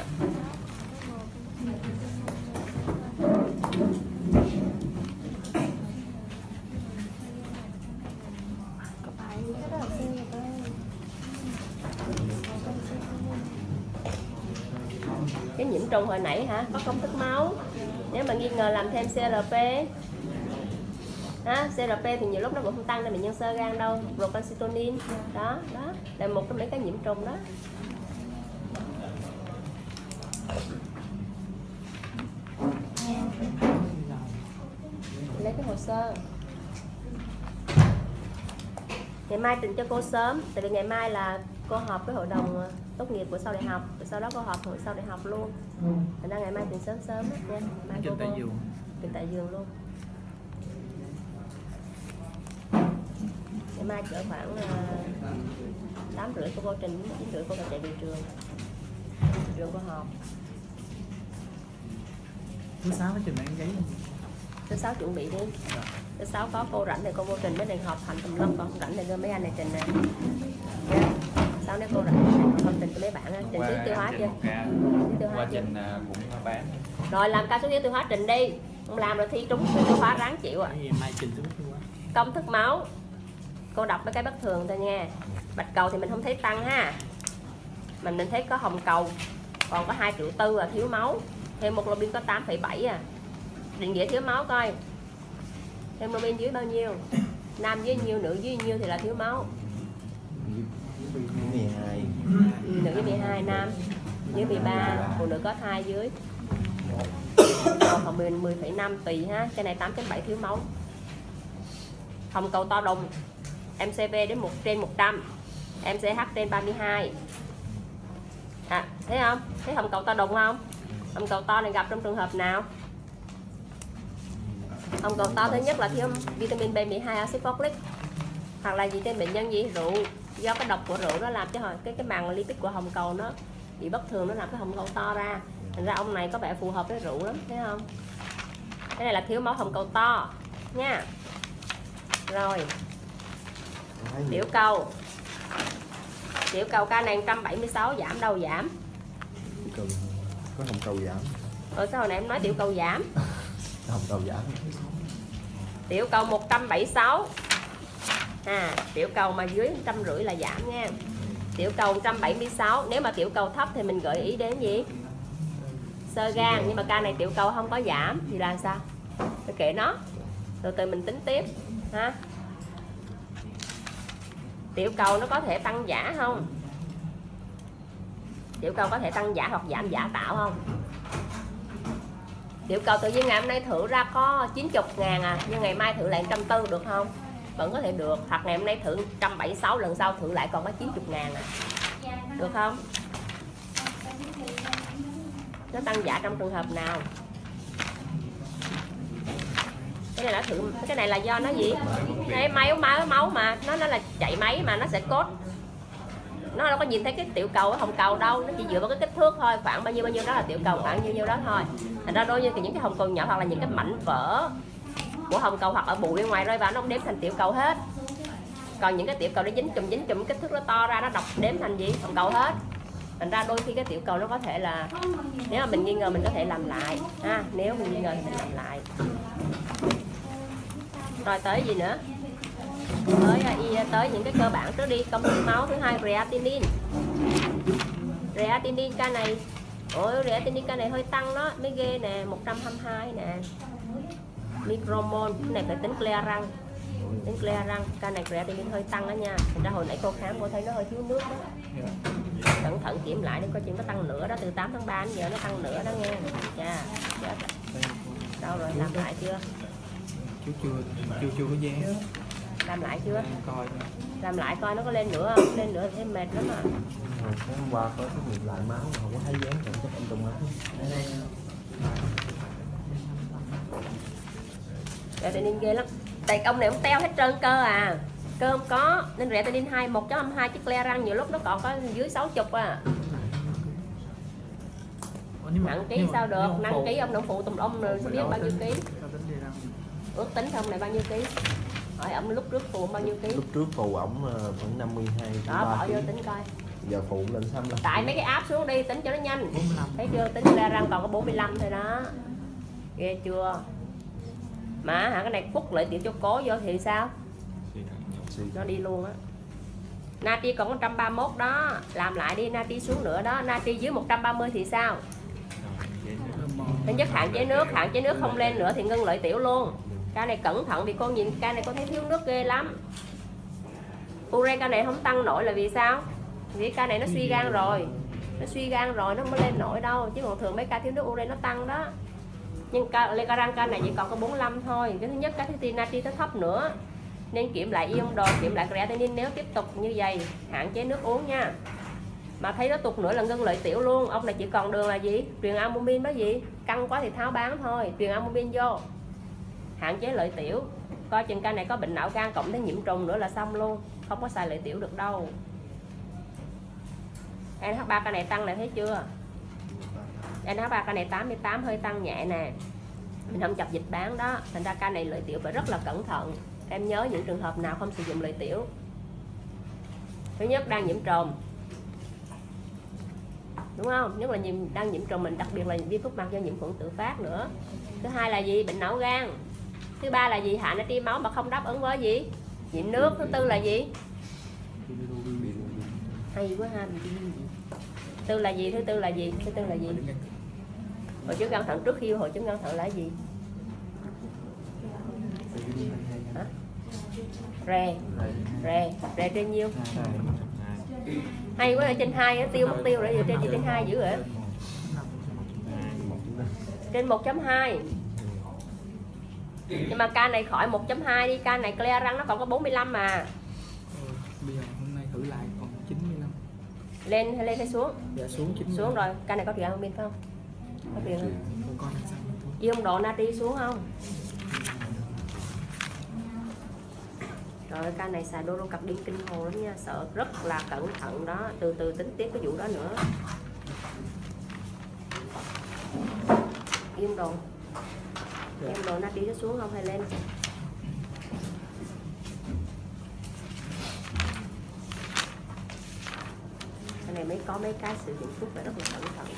[SPEAKER 2] Cái nhiễm trùng hồi nãy hả? Có công thức máu. Nếu mà nghi ngờ làm thêm CRP. CRP thì nhiều lúc nó cũng không tăng nên bệnh nhân xơ gan đâu. Procalcitonin. Đó, là một trong mấy cái nhiễm trùng đó. Lấy cái hồ sơ. Ngày mai trình cho cô sớm, tại vì ngày mai là cô họp với hội đồng tốt nghiệp của sau đại học, rồi sau đó cô họp hội sau đại học luôn. Thành ra ngày mai trình sớm nha. Mai cô vô trình tại giường luôn. Ngày mai cỡ khoảng 8:30 cô vô trình, 9:30 cô phải chạy đi trường cô họp.
[SPEAKER 6] Thứ 6 có trình bán giấy không?
[SPEAKER 2] Thứ 6 chuẩn bị đi. Thứ 6 có cô rảnh thì cô vô trình, mấy này họp hành tùm lum, còn không rảnh thì đưa mấy anh này trình nè. Sau nếu cô rảnh không trình cho mấy bạn á, trình thiếu tiêu hóa chưa?
[SPEAKER 7] Qua trình cũng bán.
[SPEAKER 2] Rồi làm ca số thiếu tiêu hóa trình đi. Không làm rồi thi trúng tiêu hóa ráng chịu ạ.
[SPEAKER 6] Mai trình tiêu hóa.
[SPEAKER 2] Công thức máu. Cô đọc mấy cái bất thường thôi nha. Bạch cầu thì mình không thấy tăng ha. Mình thấy có hồng cầu. Còn có 2,4 triệu là thiếu máu. Hemoglobin có 8,7 à. Định nghĩa thiếu máu coi. Hemoglobin dưới bao nhiêu? Nam dưới nhiêu, nữ dưới nhiêu thì là thiếu máu.
[SPEAKER 1] 12.
[SPEAKER 2] Nữ dưới 12, nam dưới 13, phụ nữ có thai dưới 10,5 tùy ha. Cái này 8,7 thiếu máu. Hồng cầu to đùng, MCV đến 1/100, MCH trên 32. Thấy không? Thấy hồng cầu to đùng không? Hồng cầu to này gặp trong trường hợp nào? Hồng cầu to thứ nhất là thiếu vitamin B12 axit folic, hoặc là gì trên bệnh nhân gì rượu, do cái độc của rượu nó làm cho cái màng lipid của hồng cầu nó bị bất thường, nó làm cái hồng cầu to ra. Thành ra ông này có vẻ phù hợp với rượu lắm, thấy không? Cái này là thiếu máu hồng cầu to nha. Rồi tiểu cầu ca này 176 giảm đâu giảm?
[SPEAKER 1] Có hồng cầu giảm.
[SPEAKER 2] Sao hồi nãy em nói tiểu cầu giảm?
[SPEAKER 1] Hồng cầu giảm.
[SPEAKER 2] Tiểu cầu 176. Tiểu cầu mà dưới 150 là giảm nha. Tiểu cầu 176. Nếu mà tiểu cầu thấp thì mình gợi ý đến gì? Xơ gan. Nhưng mà ca này tiểu cầu không có giảm thì là sao? Phải kệ nó, từ từ mình tính tiếp ha. Tiểu cầu nó có thể tăng giả không? Tiểu cầu có thể tăng giả hoặc giảm giả tạo không? Tiểu cầu tự nhiên ngày hôm nay thử ra có 90.000 à, nhưng ngày mai thử lại 140 được không? Vẫn có thể được. Hoặc ngày hôm nay thử 176, lần sau thử lại còn có 90.000 à. Được không? Nó tăng giả trong trường hợp nào? Cái này là thử, cái này là do nó gì? Cái máu mà nó là chạy máy mà nó sẽ cốt. Nó đâu có nhìn thấy cái tiểu cầu ở hồng cầu đâu, nó chỉ dựa vào cái kích thước thôi, khoảng bao nhiêu đó là tiểu cầu, khoảng nhiêu đó thôi. Thành ra đôi như những cái hồng cầu nhỏ hoặc là những cái mảnh vỡ của hồng cầu hoặc ở bụi bên ngoài rơi vào nó không đếm thành tiểu cầu hết. Còn những cái tiểu cầu nó dính chùm kích thước nó to ra, nó đọc đếm thành gì? Hồng cầu hết. Thành ra đôi khi cái tiểu cầu nó có thể là, nếu mà mình nghi ngờ mình có thể làm lại ha, nếu mình nghi ngờ thì mình làm lại. Rồi tới gì nữa? Tới những cái cơ bản trước đi. Công thức máu thứ hai creatinine. Creatinine ca này, creatinine ca này hơi tăng đó, mới ghê nè, 122 nè micromol. Cái này phải tính clear răng, tính clear răng. Ca này creatinine hơi tăng đó nha. Thành ra hồi nãy cô khám cô thấy nó hơi thiếu nước đó. Cẩn thận kiểm lại để coi chuyện nó tăng nữa đó, từ 8 tháng 3 đến giờ nó tăng nữa đó nghe. Dạ, chết rồi. Đâu rồi, làm lại chưa?
[SPEAKER 6] Chú chưa có dán.
[SPEAKER 2] Làm lại chưa?
[SPEAKER 6] Coi.
[SPEAKER 2] Làm lại coi nó có lên nữa không? Lên nữa em mệt lắm à.
[SPEAKER 1] Hôm qua có xét nghiệm lại máu mà không có thấy dán trọng chất anh trong máu.
[SPEAKER 2] Creatinine ghê lắm. Tại ông này ông teo hết trơn cơ à. Cơ không có, nên creatinine 1.22 chiếc le răng nhiều lúc nó còn có dưới 60 à. Nặng ký sao được, nặng ký ông phụ tùm ông rồi biết bao nhiêu ký. Ước tính ông này bao nhiêu ký? Hỏi ông lúc trước phụ bao nhiêu ký?
[SPEAKER 1] Lúc trước phụ ổng khoảng 52.
[SPEAKER 2] Đó, bỏ vô tính coi.
[SPEAKER 1] Giờ phụ lên 65.
[SPEAKER 2] Tại mấy cái áp xuống đi, tính cho nó nhanh.
[SPEAKER 6] 45.
[SPEAKER 2] Thấy chưa, tính le răng còn có 45 thôi đó. Ghê chưa? Mà cái này phút lại tiểu cho cố vô thì sao? Nó đi luôn á. Natri còn 131 đó, làm lại đi, natri xuống nữa đó. Natri dưới 130 thì sao? Thứ nhất hạn chế nước không lên nữa thì ngưng lợi tiểu luôn. Ca này cẩn thận vì con nhìn ca này con thấy thiếu nước ghê lắm. Ure ca này không tăng nổi là vì sao? Vì ca này nó suy gan rồi. Nó suy gan rồi nó mới lên nổi đâu, chứ còn thường mấy ca thiếu nước ure nó tăng đó. Nhưng ca răng ca này chỉ còn có 45 thôi. Cái thứ nhất, cái thứ tiên natri nó thấp nữa. Nên kiểm lại ion đồ, kiểm lại creatinine. Nếu tiếp tục như vậy hạn chế nước uống nha. Mà thấy nó tụt nữa là ngưng lợi tiểu luôn. Ông này chỉ còn đường là gì? Truyền albumin đó gì? Căng quá thì tháo bán thôi, truyền albumin vô. Hạn chế lợi tiểu. Coi chừng ca này có bệnh não gan cộng tới nhiễm trùng nữa là xong luôn. Không có xài lợi tiểu được đâu. NH3 ca này tăng này thấy chưa? NH3 ca này 88 hơi tăng nhẹ nè. Mình không chập dịch bán đó. Thành ra ca này lợi tiểu phải rất là cẩn thận. Em nhớ những trường hợp nào không sử dụng lợi tiểu. Thứ nhất, đang nhiễm trùng, đúng không? Nếu mà đang nhiễm trùng mình, đặc biệt là viêm phúc mạc do nhiễm khuẩn tự phát nữa. Thứ hai là gì? Bệnh não gan. Thứ ba là gì? Hạ natri máu mà không đáp ứng với gì? Nhiễm nước. Thứ tư là gì? Hay quá ha. Thứ tư là gì? Thứ tư là gì? Thứ tư là gì? Hội chứng gan thận. Trước khi hội chứng gan thận là gì? Hả? Rè trên nhiêu? Hay quá, ở trên 2 tiêu mất tiêu rồi, trên 2 dữ rồi. Trên 1.2. Nhưng mà ca này khỏi 1.2 đi, ca này clear răng nó còn có 45 mà.
[SPEAKER 6] Bây giờ hôm nay thử lại còn 95.
[SPEAKER 2] Lên hay xuống?
[SPEAKER 6] Dạ xuống 95.
[SPEAKER 2] Xuống rồi, ca này có truyền albumin không? Có truyền không?
[SPEAKER 6] Con
[SPEAKER 2] Ion độ natri xuống không? Rồi ca này xài Dorocardin kinh hồ lắm nha, sợ rất là cẩn thận đó, từ từ tính tiếp cái vụ đó nữa. Ion độ natri nó xuống không hay lên? Cái này mới có mấy cái sử dụng thuốc phải rất là cẩn thận.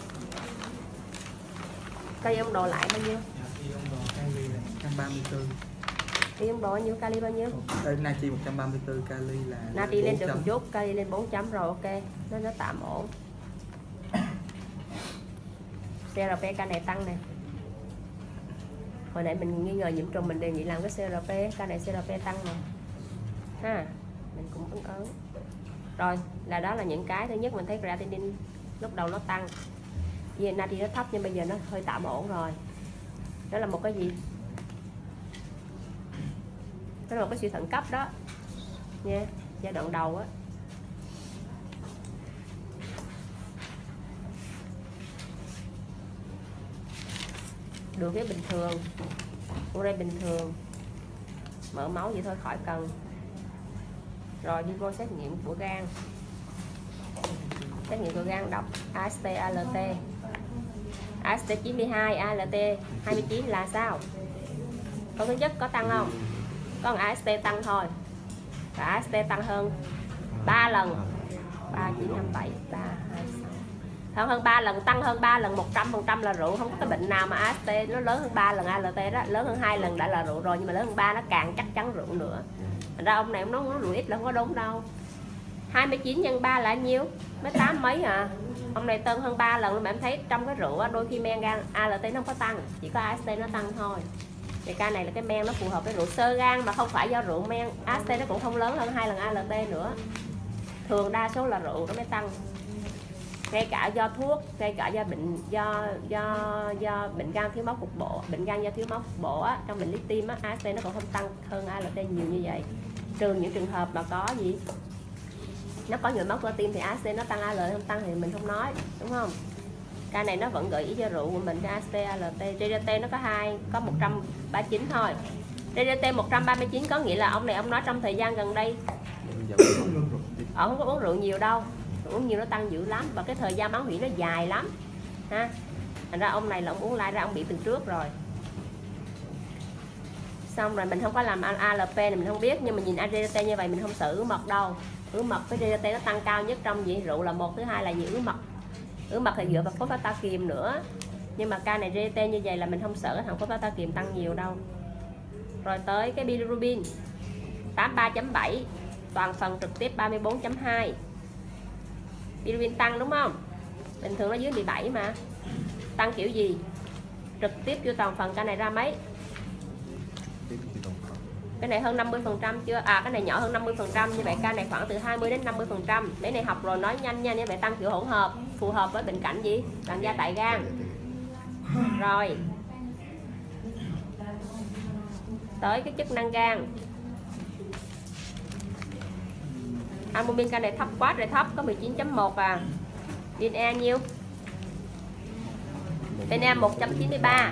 [SPEAKER 2] Cây ion độ lại bao nhiêu?
[SPEAKER 6] Ion độ kali là 134.
[SPEAKER 2] Ion độ bao nhiêu? Kali bao nhiêu?
[SPEAKER 6] Natri 134, kali là
[SPEAKER 2] natri lên được một chút, kali lên 4 chấm rồi, ok. Nó tạm ổn. CRP ca này tăng nè. Hồi nãy mình nghi ngờ nhiễm trùng mình đề nghị làm cái CRP, ca này CRP tăng nè. Ha, mình cũng ấn ấn. Rồi, là đó là những cái thứ nhất mình thấy creatinine lúc đầu nó tăng. Vì natri nó thấp nhưng bây giờ nó hơi tạm ổn rồi. Đó là một cái gì? Đó là một cái suy thận cấp đó nha, giai đoạn đầu á. Đường huyết bình thường, ure bình thường, mỡ máu vậy thôi khỏi cần. Rồi đi vô xét nghiệm của gan. Xét nghiệm của gan đọc AST, ALT. AST 92, ALT 29 là sao? Câu thứ nhất có tăng không? Có AST tăng thôi. Và AST tăng hơn 3 lần. 3, 9, 5, 7, 3, 2, 6. hơn 3 lần, tăng hơn 3 lần 100% là rượu. Không có cái bệnh nào mà AST nó lớn hơn 3 lần ALT đó, lớn hơn 2 lần đã là rượu rồi, nhưng mà lớn hơn 3 nó càng chắc chắn rượu nữa. Thành ra ông này ông nói rượu ít là không có đúng đâu. 29 nhân 3 là nhiêu? Mới 8 mấy à. Ông này tăng hơn 3 lần, mà em thấy trong cái rượu đôi khi men gan ALT nó không có tăng, chỉ có AST nó tăng thôi. Thì ca này là cái men nó phù hợp với rượu sơ gan, mà không phải do rượu men. AST nó cũng không lớn hơn 2 lần ALT nữa. Thường đa số là rượu nó mới tăng. Ngay cả do thuốc, ngay cả do bệnh do bệnh gan thiếu máu cục bộ, bệnh gan do thiếu máu cục bộ á, trong bệnh lý tim á, AST nó còn không tăng hơn ALT nhiều như vậy. Trừ những trường hợp mà có gì nó có nhồi máu cơ tim thì AST nó tăng, ALT không tăng thì mình không nói, đúng không? Ca này nó vẫn gợi ý cho rượu của mình cái AST, ALT. GDT nó có 139 thôi. GDT 139 có nghĩa là ông này ông nói trong thời gian gần đây ông không có uống rượu nhiều đâu, uống nhiều nó tăng dữ lắm, và cái thời gian bán hủy nó dài lắm ha. Thành ra ông này là ông uống lai ra ông bị từ trước rồi. Xong rồi mình không có làm ALP này mình không biết, nhưng mà nhìn GDT như vậy mình không sợ ứ mật đâu. Ứ mật với GDT nó tăng cao nhất trong vị rượu là một. Thứ hai là gì? Ứ mật. Ứ mật thì dựa vào phốt ta kiềm nữa. Nhưng mà ca này GDT như vậy là mình không sợ thằng phốt ta kiềm tăng nhiều đâu. Rồi tới cái bilirubin 83.7, toàn phần trực tiếp 34.2. Bilirubin tăng đúng không? Bình thường nó dưới 17 mà. Tăng kiểu gì? Trực tiếp cho toàn phần ca này ra mấy? Cái này hơn 50% chưa? À cái này nhỏ hơn 50%, như vậy ca này khoảng từ 20 đến 50%. Mấy này học rồi nói nhanh nha, như vậy tăng kiểu hỗn hợp, phù hợp với bệnh cảnh gì? Làn da tại gan. Rồi. Tới cái chức năng gan. Albumin ca này thấp quá rồi, thấp có 19.1 à. DNA nhiêu? DNA 1.93.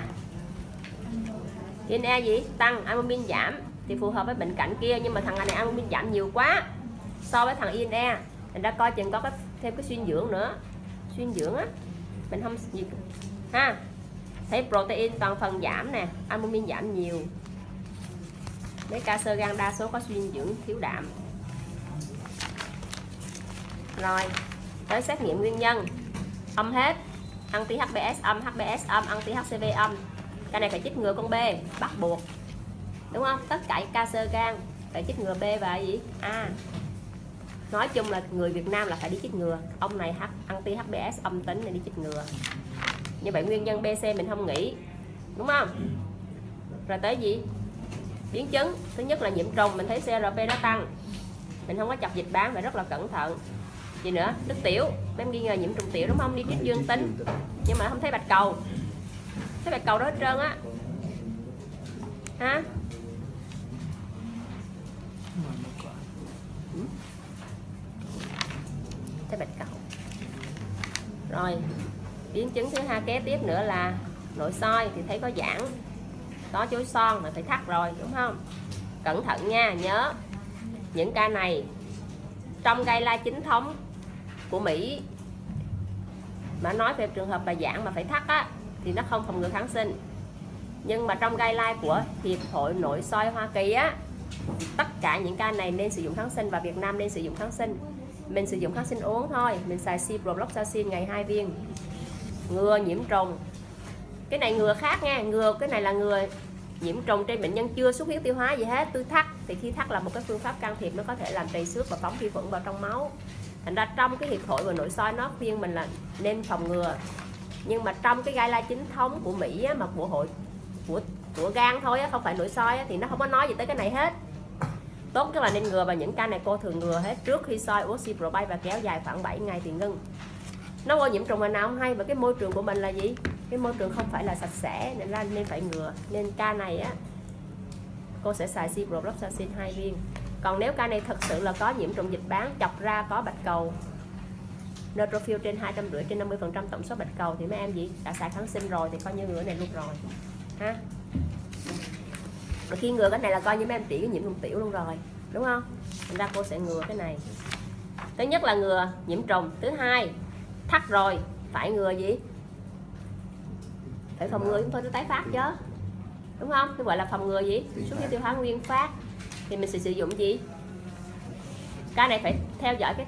[SPEAKER 2] DNA gì? Tăng, albumin giảm thì phù hợp với bệnh cảnh kia, nhưng mà thằng này albumin giảm nhiều quá so với thằng INE. Mình đã coi chừng có thêm cái xuyên dưỡng nữa. Xuyên dưỡng á, mình không gì ha. Thấy protein toàn phần giảm nè, albumin giảm nhiều. Mấy ca xơ gan đa số có xuyên dưỡng thiếu đạm. Rồi, tới xét nghiệm nguyên nhân. Âm hết, anti HBS âm, HBS âm, anti HCV âm. Cái này phải chích ngừa con B, bắt buộc. Đúng không? Tất cả ca xơ gan phải chích ngừa B và gì? A. Nói chung là người Việt Nam là phải đi chích ngừa. Ông này anti HBS âm tính này đi chích ngừa. Như vậy nguyên nhân BC mình không nghĩ. Đúng không? Rồi tới gì? Biến chứng. Thứ nhất là nhiễm trùng, mình thấy CRP nó tăng. Mình không có chọc dịch bán, phải rất là cẩn thận. Gì nữa? Nước tiểu. Mấy em nghi ngờ nhiễm trùng tiểu đúng không? Đi chích dương tính. Nhưng mà không thấy bạch cầu. Thấy bạch cầu đó hết trơn á. Ha? Thấy bạch cầu. Rồi, biến chứng thứ hai kế tiếp nữa là nội soi thì thấy có giãn, có chối son mà phải thắt rồi, đúng không? Cẩn thận nha, nhớ những ca này trong guideline chính thống của Mỹ mà nói về trường hợp bà giãn mà phải thắt á thì nó không phòng ngừa kháng sinh. Nhưng mà trong guideline của Hiệp hội Nội soi Hoa Kỳ á, tất cả những ca này nên sử dụng kháng sinh và Việt Nam nên sử dụng kháng sinh. Mình sử dụng kháng sinh uống thôi, mình xài ciprofloxacin ngày 2 viên. Ngừa nhiễm trùng. Cái này ngừa khác nha, ngừa cái này là ngừa nhiễm trùng trên bệnh nhân chưa xuất huyết tiêu hóa gì hết. Tôi thắt thì khi thắt là một cái phương pháp can thiệp, nó có thể làm trầy xước và phóng vi khuẩn vào trong máu. Thành ra trong cái hiệp hội và nội soi nó khuyên mình là nên phòng ngừa. Nhưng mà trong cái guideline chính thống của Mỹ á, mà của hội của gan thôi á, không phải nội soi á, thì nó không có nói gì tới cái này hết. Tốt nhất là nên ngừa, và những ca này cô thường ngừa hết. Trước khi soi uống Ciprobay và kéo dài khoảng 7 ngày thì ngưng. Nó vô nhiễm trùng là nào không hay, và cái môi trường của mình là gì? Cái môi trường không phải là sạch sẽ nên phải ngừa. Nên ca này á cô sẽ xài ciprofloxacin 2 viên. Còn nếu ca này thật sự là có nhiễm trùng dịch bán, chọc ra có bạch cầu neutrophil trên 250 trên 50% tổng số bạch cầu thì mấy em gì đã xài kháng sinh rồi thì coi như ngừa này luôn rồi ha. Rồi khi ngừa cái này là coi như mấy em chỉ cái nhiễm trùng tiểu luôn rồi, đúng không? Thành ra cô sẽ ngừa cái này. Thứ nhất là ngừa nhiễm trùng, thứ hai thắt rồi phải ngừa gì? Phải phòng ngừa chúng tôi nó tái phát chứ, đúng không? Cái gọi là phòng ngừa gì? Xuất huyết tiêu hóa nguyên phát. Thì mình sẽ sử dụng gì? Ca này phải theo dõi cái thắt,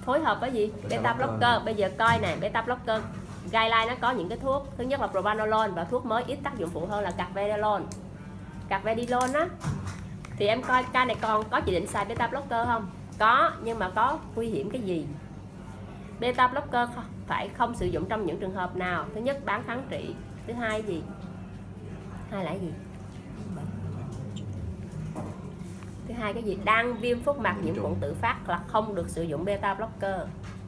[SPEAKER 2] phối hợp với gì? Beta blocker. Bây giờ coi nè, beta blocker guideline nó có những cái thuốc. Thứ nhất là propranolol, và thuốc mới ít tác dụng phụ hơn là carvedilol. Carvedilol á thì em coi ca này còn có chỉ định xài beta blocker không? Có, nhưng mà có nguy hiểm cái gì? Beta blocker phải không sử dụng trong những trường hợp nào? Thứ nhất bán kháng trị, thứ hai gì? Hai là gì? Thứ hai cái gì? Đang viêm phúc mạc nhiễm khuẩn tự phát là không được sử dụng beta blocker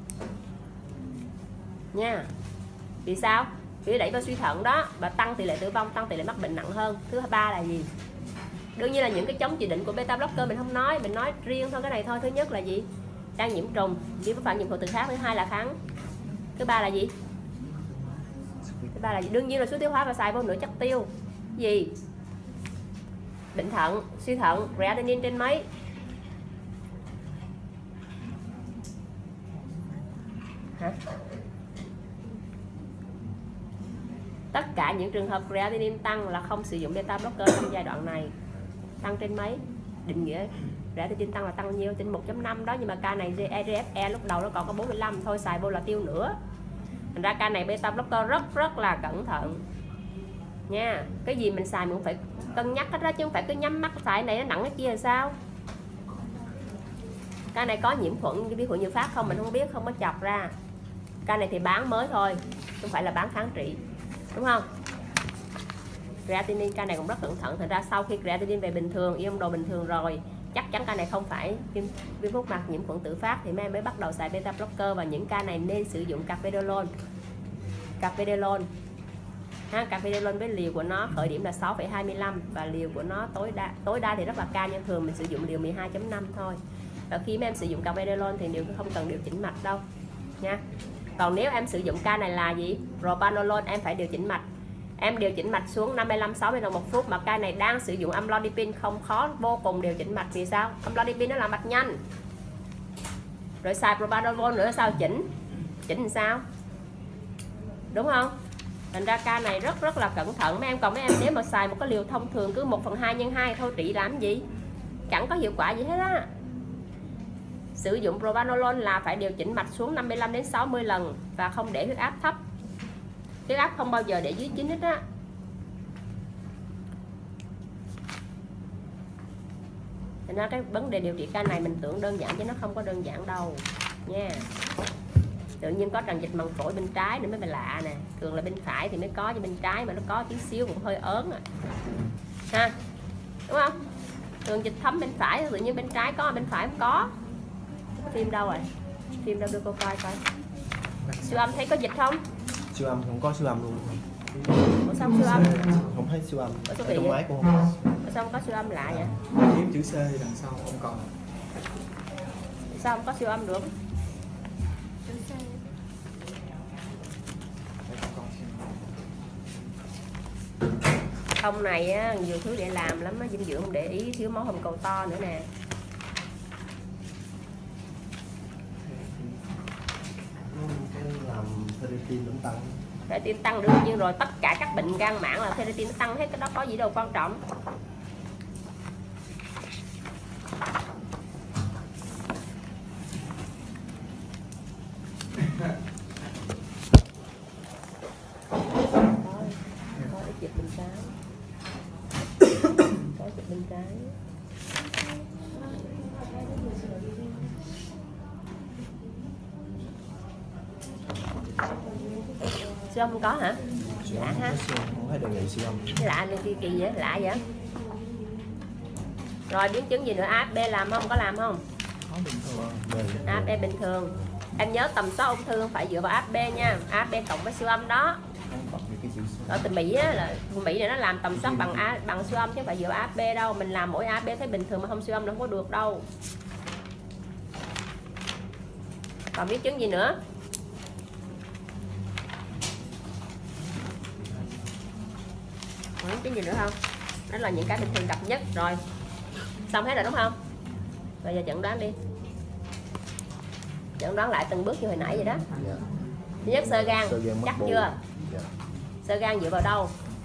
[SPEAKER 2] nha. Vì sao? Vì đẩy vào suy thận đó, và tăng tỷ lệ tử vong, tăng tỷ lệ mắc bệnh nặng hơn. Thứ ba là gì? Đương nhiên là những cái chống chỉ định của beta blocker mình không nói, mình nói riêng thôi cái này thôi. Thứ nhất là gì? Đang nhiễm trùng, viêm phúc mạc nhiễm khuẩn tự phát. Thứ hai là kháng. Thứ ba là gì? Thứ ba là gì? Đương nhiên là suối tiêu hóa và xài vô nửa chất tiêu. Gì? Bệnh thận, suy thận, creatinine trên mấy? Hả? Tất cả những trường hợp creatinine tăng là không sử dụng beta blocker trong giai đoạn này. Tăng trên mấy? Định nghĩa creatinine tăng là tăng bao nhiêu? Trên 1.5 đó, nhưng mà ca này EGFR lúc đầu nó còn có 45 thôi, xài vô là tiêu nữa. Thành ra ca này beta blocker rất là cẩn thận nha. Cái gì mình xài mình cũng phải cân nhắc hết đó, chứ không phải cứ nhắm mắt xài này nó nặng cái kia là sao. Ca này có nhiễm khuẩn vi khuẩn nhiều phát không mình không biết, không có chọc ra. Ca này thì bán mới thôi, không phải là bán kháng trị, đúng không? Creatinine ca này cũng rất cẩn thận. Thành ra sau khi creatinine về bình thường, ion đồ bình thường rồi, chắc chắn ca này không phải viêm phúc mạc nhiễm khuẩn tự phát thì mấy em mới bắt đầu xài beta blocker. Và những ca này nên sử dụng carvedilol. Carvedilol với liều của nó khởi điểm là 6,25 và liều của nó tối đa thì rất là cao, nhưng thường mình sử dụng liều 12.5 thôi. Và khi mấy em sử dụng carvedilol thì không cần điều chỉnh mạch đâu nha. Còn nếu em sử dụng ca này là gì? Propranolol, em phải điều chỉnh mạch. Em điều chỉnh mạch xuống 55-60 đồng một phút, mà ca này đang sử dụng amlodipine không khó vô cùng điều chỉnh mạch. Vì sao? Amlodipine nó làm mạch nhanh. Rồi xài propranolol nữa sao chỉnh? Chỉnh làm sao? Đúng không? Thành ra ca này rất là cẩn thận mấy em. Còn mấy em nếu mà xài một cái liều thông thường cứ 1/2 x 2 thôi trị làm gì? Chẳng có hiệu quả gì hết á. Sử dụng propranolol là phải điều chỉnh mạch xuống 55 đến 60 lần và không để huyết áp thấp. Huyết áp không bao giờ để dưới 9 hết á. Thành ra cái vấn đề điều trị ca này mình tưởng đơn giản chứ nó không có đơn giản đâu nha. Tự nhiên có tràn dịch màng phổi bên trái nữa mới lạ nè. Thường là bên phải thì mới có, nhưng bên trái mà nó có tí xíu cũng hơi ớn à. Ha, đúng không? Thường dịch thấm bên phải, tự nhiên bên trái có, bên phải không có. Phim đâu rồi? Phim đâu đưa cô coi coi. Siêu âm thấy có dịch không?
[SPEAKER 1] Siêu âm không có siêu âm luôn.
[SPEAKER 2] Ủa sao siêu âm?
[SPEAKER 1] Không thấy siêu âm.
[SPEAKER 2] Ở
[SPEAKER 1] trong máy cũng không có.
[SPEAKER 2] Ủa sao không có siêu âm lạ vậy?
[SPEAKER 6] Kiếm chữ C thì đằng sau không còn.
[SPEAKER 2] Sao không có siêu âm được? Không này á, nhiều thứ để làm lắm á, dinh dưỡng không để ý, thiếu máu hồng cầu to nữa nè.
[SPEAKER 1] Làm ferritin cũng tăng.
[SPEAKER 2] Ferritin tăng đương nhiên rồi, tất cả các bệnh gan mãn là ferritin nó tăng hết, cái đó có gì đâu quan trọng. Có ít dịch bên trái. Có dịch bên trái. Siêu âm không có hả? Lạ ha.
[SPEAKER 1] Không thấy đề nghị siêu âm.
[SPEAKER 2] Lạ nên kỳ vậy, lạ vậy. Rồi biến chứng gì nữa? AFP làm không? Có làm không?
[SPEAKER 6] Có bình thường.
[SPEAKER 2] AFP bình thường. Em nhớ tầm soát ung thư phải dựa vào AFP nha. AFP cộng với siêu âm đó. Ở từ Mỹ á, là Mỹ này nó làm tầm soát bằng siêu âm chứ không phải dựa vào AFP đâu. Mình làm mỗi AFP thấy bình thường mà không siêu âm là không có được đâu. Còn biến chứng gì nữa? Biến chứng gì nữa không? Đó là những cái bình thường gặp nhất rồi. Xong hết rồi đúng không? Bây giờ chẩn đoán đi. Chẩn đoán lại từng bước như hồi nãy vậy đó. Thứ nhất sơ gan chắc chưa? Sơ gan dựa vào đâu?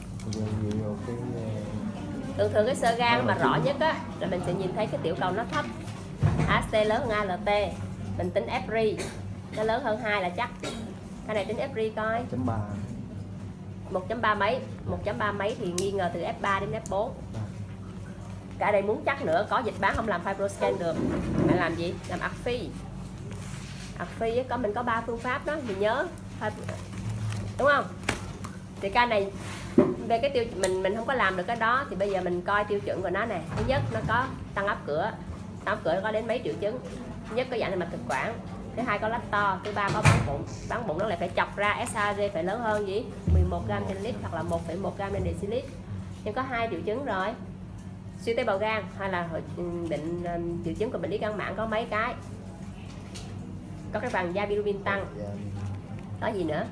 [SPEAKER 2] Thường thường cái sơ gan mà rõ nhất á là mình sẽ nhìn thấy cái tiểu cầu nó thấp, AST lớn hơn ALT. mình tính FRI nó lớn hơn 2 là chắc. Cái này tính FRI coi
[SPEAKER 1] 1.3
[SPEAKER 2] 1.3 mấy, 1.3 mấy thì nghi ngờ từ F3 đến F4. Cả đây muốn chắc nữa, có dịch bán không làm fibroscan được. Bạn làm gì? Làm AFI. AFI có mình có 3 phương pháp đó, mình nhớ. Đúng không? Thì cái này về cái tiêu mình không có làm được cái đó thì bây giờ mình coi tiêu chuẩn của nó nè. Thứ nhất nó có tăng áp cửa. Tăng áp cửa nó có đến mấy triệu chứng. Thứ nhất có dạng mạch thực quản. Thứ hai có lách to, thứ ba có bán bụng nó lại phải chọc ra, SAG phải lớn hơn gì 11 gram trên lít hoặc là 1,1 gram trên decilít. Nhưng có 2 triệu chứng rồi. Suy tế bào gan hay là bệnh triệu chứng của bệnh lý gan mạn có mấy cái. Có cái bằng da bilirubin tăng. Có gì nữa?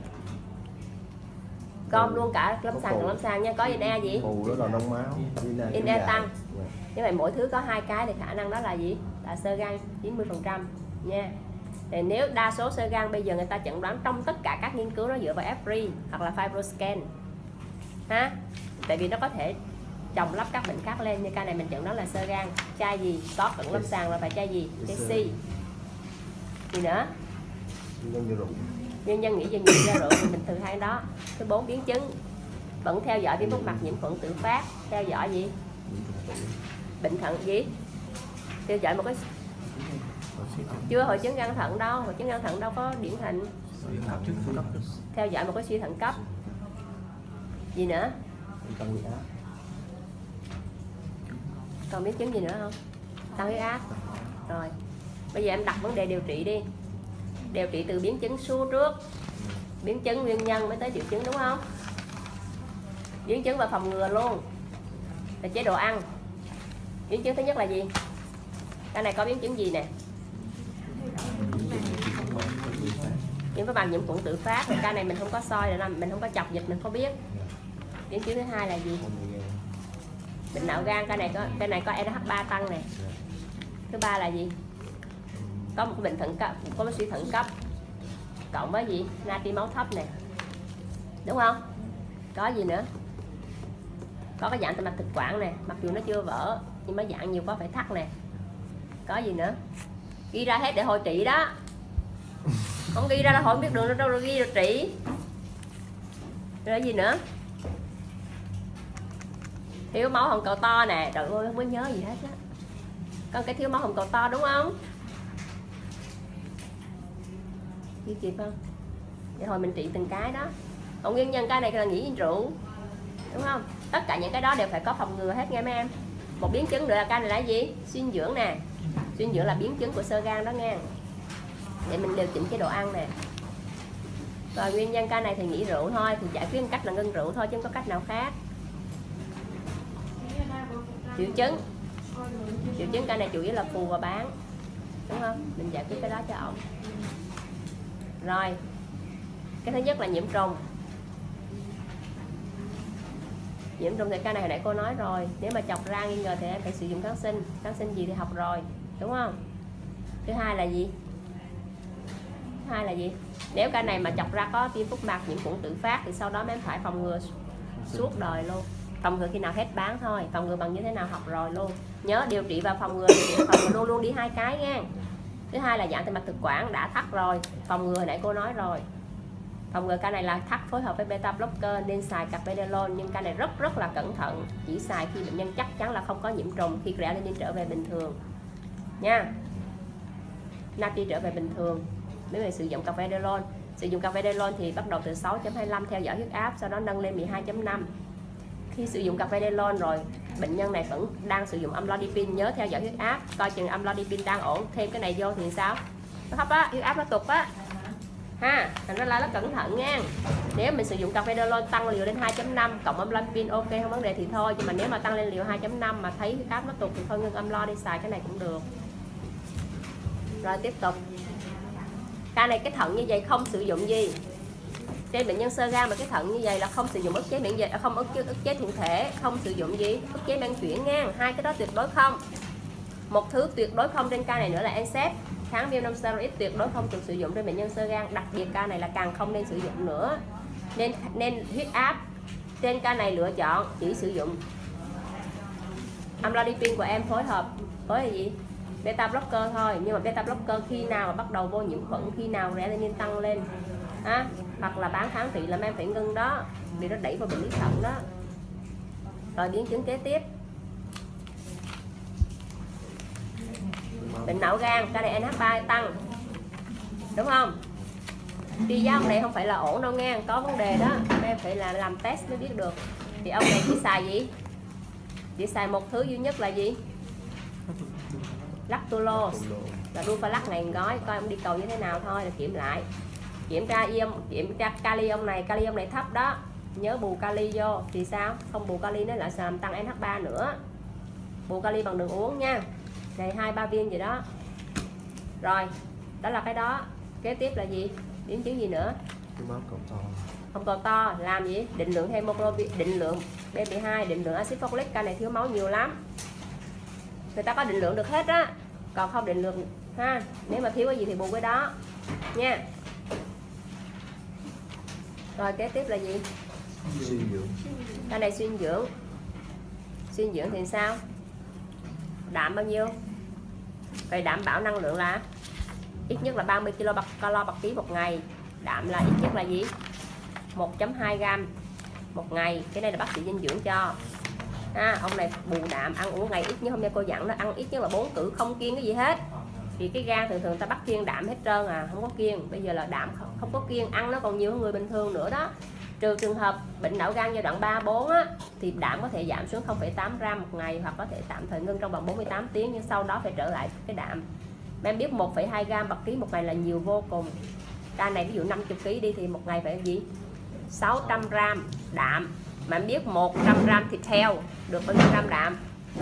[SPEAKER 2] Gom luôn cả lâm sàng nha. Có INE gì?
[SPEAKER 1] Phù đó là đông máu.
[SPEAKER 2] INE tăng. Như vậy mỗi thứ có 2 cái thì khả năng đó là gì? Là xơ gan 90% nha. Thì nếu đa số xơ gan bây giờ người ta chẩn đoán trong tất cả các nghiên cứu nó dựa vào FRI hoặc là fibroscan ha, tại vì nó có thể chồng lắp các bệnh khác lên. Như ca này mình chẩn đoán là xơ gan, chai gì có cận lâm sàng là phải chai gì, chai C. Gì nữa? Nguyên nhân nghĩ do nhiều da rượu thì mình thường hay đó. Thứ 4 biến chứng vẫn theo dõi viêm phúc mạc nhiễm khuẩn tự phát, theo dõi gì? Bệnh thận gì? Theo dõi một cái chưa hội chứng gan thận đâu, hội chứng gan thận đâu có điển hình. Theo dõi một cái suy thận cấp. Gì nữa? Còn biến chứng gì nữa không? Tăng huyết áp. Rồi. Bây giờ em đặt vấn đề điều trị đi. Điều trị từ biến chứng xu trước. Biến chứng nguyên nhân mới tới triệu chứng đúng không? Biến chứng và phòng ngừa luôn. Là chế độ ăn. Biến chứng thứ nhất là gì? Cái này có biến chứng gì nè? Viêm phúc mạc nhiễm khuẩn tự phát. Cái này mình không có soi rồi, mình không có chọc dịch mình không biết. Biến chứng thứ hai là gì? Bệnh não gan. Cái này có NH3 tăng nè. Thứ ba là gì? Có một cái bệnh thận cấp, có một suy thận cấp cộng với gì? Natri máu thấp nè, đúng không? Có gì nữa? Có cái dạng tĩnh mạch thực quản nè, mặc dù nó chưa vỡ nhưng mà dạng nhiều quá phải thắt nè. Có gì nữa? Ghi ra hết để hồi trị đó. Không ghi ra là hồi không biết đường đâu, rồi ghi rồi trị. Rồi gì nữa? Thiếu máu hồng cầu to nè. Trời ơi không có nhớ gì hết á. Có cái thiếu máu hồng cầu to đúng không? Ghi kịp không? Để hồi mình trị từng cái đó. Còn nguyên nhân cái này là nghỉ rượu, đúng không? Tất cả những cái đó đều phải có phòng ngừa hết nghe mấy em. Một biến chứng nữa là cái này là gì? Suy dinh dưỡng nè. Suy dinh dưỡng là biến chứng của xơ gan đó nghe. Để mình điều chỉnh chế độ ăn nè. Rồi nguyên nhân cái này thì nghỉ rượu thôi, thì giải quyết một cách là ngưng rượu thôi chứ không có cách nào khác. Triệu chứng cái này chủ yếu là phù và bán, đúng không? Mình giải quyết cái đó cho ổng. Rồi cái thứ nhất là nhiễm trùng. Nhiễm trùng thì cái này hồi nãy cô nói rồi, nếu mà chọc ra nghi ngờ thì em phải sử dụng kháng sinh. Kháng sinh gì thì học rồi, đúng không? Thứ hai là gì? Nếu cái này mà chọc ra có viêm phúc mạc nhiễm khuẩn tự phát thì sau đó em phải phòng ngừa suốt đời luôn. Phòng ngừa khi nào hết bán thôi. Phòng ngừa bằng như thế nào học rồi luôn. Nhớ điều trị và phòng ngừa, luôn luôn đi hai cái nha. Thứ hai là dạng tĩnh mạch thực quản đã thắt rồi, phòng ngừa hồi nãy cô nói rồi. Phòng ngừa cái này là thắt phối hợp với beta blocker nên xài carvedilol, nhưng cái này rất là cẩn thận, chỉ xài khi bệnh nhân chắc chắn là không có nhiễm trùng, khi creatinine trở về bình thường nha, natri trở về bình thường. Nếu mà sử dụng carvedilol, thì bắt đầu từ 6.25 theo dõi huyết áp, sau đó nâng lên 12.5. Khi sử dụng carvedilol rồi, bệnh nhân này vẫn đang sử dụng amlodipine, nhớ theo dõi huyết áp, coi chừng amlodipine đang ổn, thêm cái này vô thì sao? Nó thấp á, huyết áp nó tụt á. Ha, thành ra là nó cẩn thận nha. Nếu mình sử dụng carvedilol tăng liều lên 2.5 cộng amlodipine ok không vấn đề thì thôi, nhưng mà nếu mà tăng lên liều 2.5 mà thấy huyết áp nó tụt thì thôi ngưng amlo đi, xài cái này cũng được. Rồi tiếp tục. Cái này cái thận như vậy không sử dụng gì. Trên bệnh nhân xơ gan mà cái thận như vậy là không sử dụng ức chế miễn dịch, không ức chế thượng thể, không sử dụng gì ức chế men chuyển nha. Hai cái đó tuyệt đối không. Một thứ tuyệt đối không trên ca này nữa là NSAID, kháng viêm non steroid tuyệt đối không được sử dụng trên bệnh nhân xơ gan, đặc biệt ca này là càng không nên sử dụng nữa. Nên huyết áp trên ca này lựa chọn chỉ sử dụng amlodipine của em phối hợp với gì? beta blocker thôi, nhưng mà beta blocker khi nào mà bắt đầu vô nhiễm khuẩn, khi nào creatinine tăng lên hoặc là bán kháng thị là em phải ngưng đó, vì nó đẩy vào bệnh lý thận đó. Rồi biến chứng kế tiếp, bệnh não gan, cái này NH3 tăng, đúng không? Đi giá ông này không phải là ổn đâu nghe, có vấn đề đó, em phải là làm test mới biết được. Thì ông này chỉ xài gì? Chỉ xài một thứ duy nhất là gì? Lactulose, là Dufalac này gói, coi ông đi cầu như thế nào thôi, là kiểm lại. Kiểm tra kali ông này thấp đó, nhớ bù kali vô. Thì sao? Không bù kali nó lại làm tăng NH3 nữa. Bù kali bằng đường uống nha. Này 2-3 viên gì đó. Rồi, đó là cái đó. Kế tiếp là gì? Biến chứng gì nữa?
[SPEAKER 1] Cái máu cầu to.
[SPEAKER 2] Không cầu to, làm gì? Định lượng hemoglobin, định lượng B12, định lượng axit folic, ca này thiếu máu nhiều lắm. Người ta có định lượng được hết á, còn không định lượng ha. Nếu mà thiếu cái gì thì bù cái đó nha. Rồi kế tiếp là gì?
[SPEAKER 1] Suy dưỡng.
[SPEAKER 2] Cái này suy dưỡng. Suy dưỡng thì sao? Đạm bao nhiêu? Vậy đảm bảo năng lượng là ít nhất là 30 kcal/kg một ngày. Đạm là ít nhất là gì? 1.2 gram một ngày. Cái này là bác sĩ dinh dưỡng cho. Ông này bù đạm, ăn uống ngày ít nhất, hôm nay cô dặn nó ăn ít nhất là 4 cữ, không kiêng cái gì hết. Vì cái gan thường ta bắt kiêng đạm hết trơn không có kiêng. Bây giờ là đạm không có kiêng, ăn nó còn nhiều hơn người bình thường nữa đó. Trừ trường hợp bệnh não gan giai đoạn 3-4 thì đạm có thể giảm xuống 0,8 gram một ngày, hoặc có thể tạm thời ngưng trong vòng 48 tiếng, nhưng sau đó phải trở lại cái đạm. Mà em biết 1,2 gram/kg một ngày là nhiều vô cùng. Ca này ví dụ 50 kg đi thì một ngày phải gì? 600 gram đạm. Mà em biết 100 gram thịt heo được bao nhiêu gram đạm?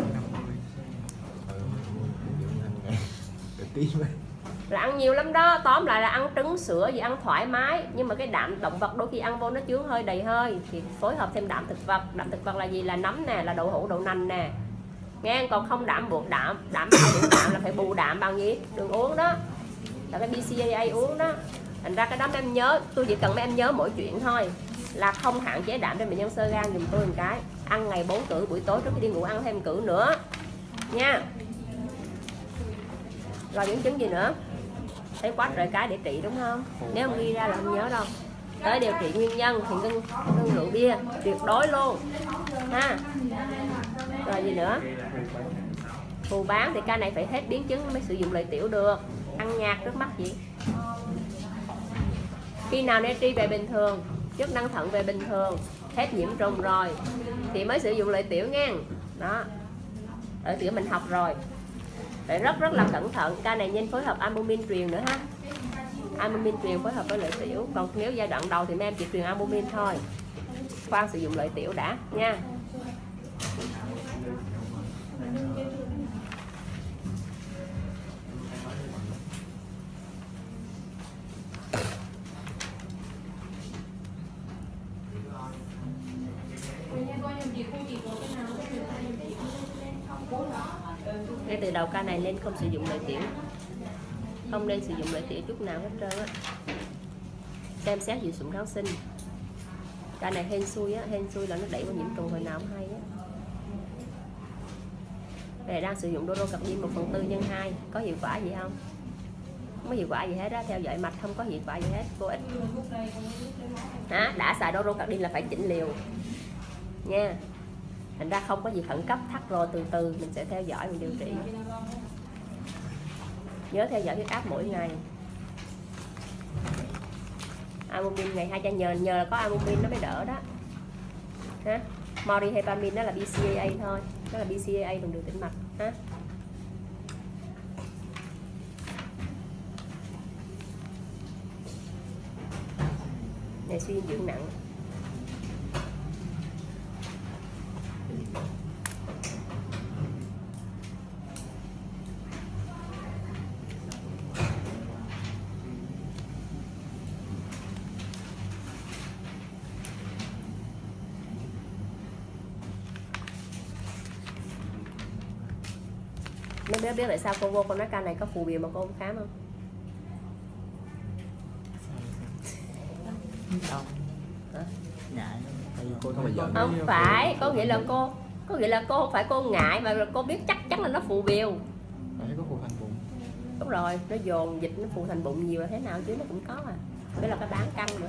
[SPEAKER 2] Là ăn nhiều lắm đó. Tóm lại là ăn trứng sữa gì ăn thoải mái, nhưng mà cái đạm động vật đôi khi ăn vô nó chướng hơi, đầy hơi, thì phối hợp thêm đạm thực vật. Đạm thực vật là gì? Là nấm nè, là đậu hũ, đậu nành nè, nghe. Còn không đảm bảo đủ đạm là phải bù đạm bằng gì? Đường uống đó, là cái BCAA uống đó. Thành ra cái đó em nhớ, tôi chỉ cần mấy em nhớ mỗi chuyện thôi, là không hạn chế đạm cho bệnh nhân xơ gan dùm tôi một cái. Ăn ngày 4 cữ, buổi tối trước khi đi ngủ ăn thêm cữ nữa nha. Rồi biến chứng gì nữa? Thấy quá trời cái để trị đúng không? Nếu không ghi ra là không nhớ đâu. Tới điều trị nguyên nhân thì ngưng rượu bia tuyệt đối luôn ha. Rồi gì nữa? Phù bán thì ca này phải hết biến chứng mới sử dụng lợi tiểu được. Ăn nhạt trước mắt gì? Khi nào natri về bình thường, chức năng thận về bình thường, hết nhiễm trùng rồi thì mới sử dụng lợi tiểu nha. Đó, lợi tiểu mình học rồi, phải rất là cẩn thận. Ca này nên phối hợp albumin truyền nữa ha. Albumin truyền phối hợp với lợi tiểu. Còn nếu giai đoạn đầu thì mấy em chỉ truyền albumin thôi. Khoan sử dụng lợi tiểu đã nha. Ngay từ đầu ca này nên không sử dụng lợi tiểu, không nên sử dụng lợi tiểu chút nào hết trơn á. Xem xét dự dụng kháng sinh. Ca này hên xui á, hên xui là nó đẩy vào nhiễm trùng hồi nào không hay á. Đây đang sử dụng Dorocardin 1/4 nhân 2, có hiệu quả gì không? Không có hiệu quả gì hết á, theo dõi mạch không có hiệu quả gì hết, vô ích. Đã xài Dorocardin là phải chỉnh liều nha. Thành ra không có gì khẩn cấp, thắt rồi từ từ mình sẽ theo dõi, mình điều trị. Nhớ theo dõi huyết áp mỗi ngày. Albumin ngày 2 nhờ là có albumin nó mới đỡ đó. Morihepamin đó là BCAA thôi, đó là BCAA bằng đường tĩnh mạch ha. Này suy dinh dưỡng nặng. Mấy biết tại sao cô vô con nói ca này có phù biểu mà cô không khám không?
[SPEAKER 3] Không. Ngại. Tại vì cô
[SPEAKER 1] không giận.
[SPEAKER 2] Không phải, có nghĩa là cô không phải cô ngại mà là cô biết chắc chắn là nó phù biểu.
[SPEAKER 6] Phải có phù thành
[SPEAKER 2] rồi, nó dồn dịch nó phụ thành bụng nhiều là thế nào chứ nó cũng có à. Đây là cái bán căng nữa.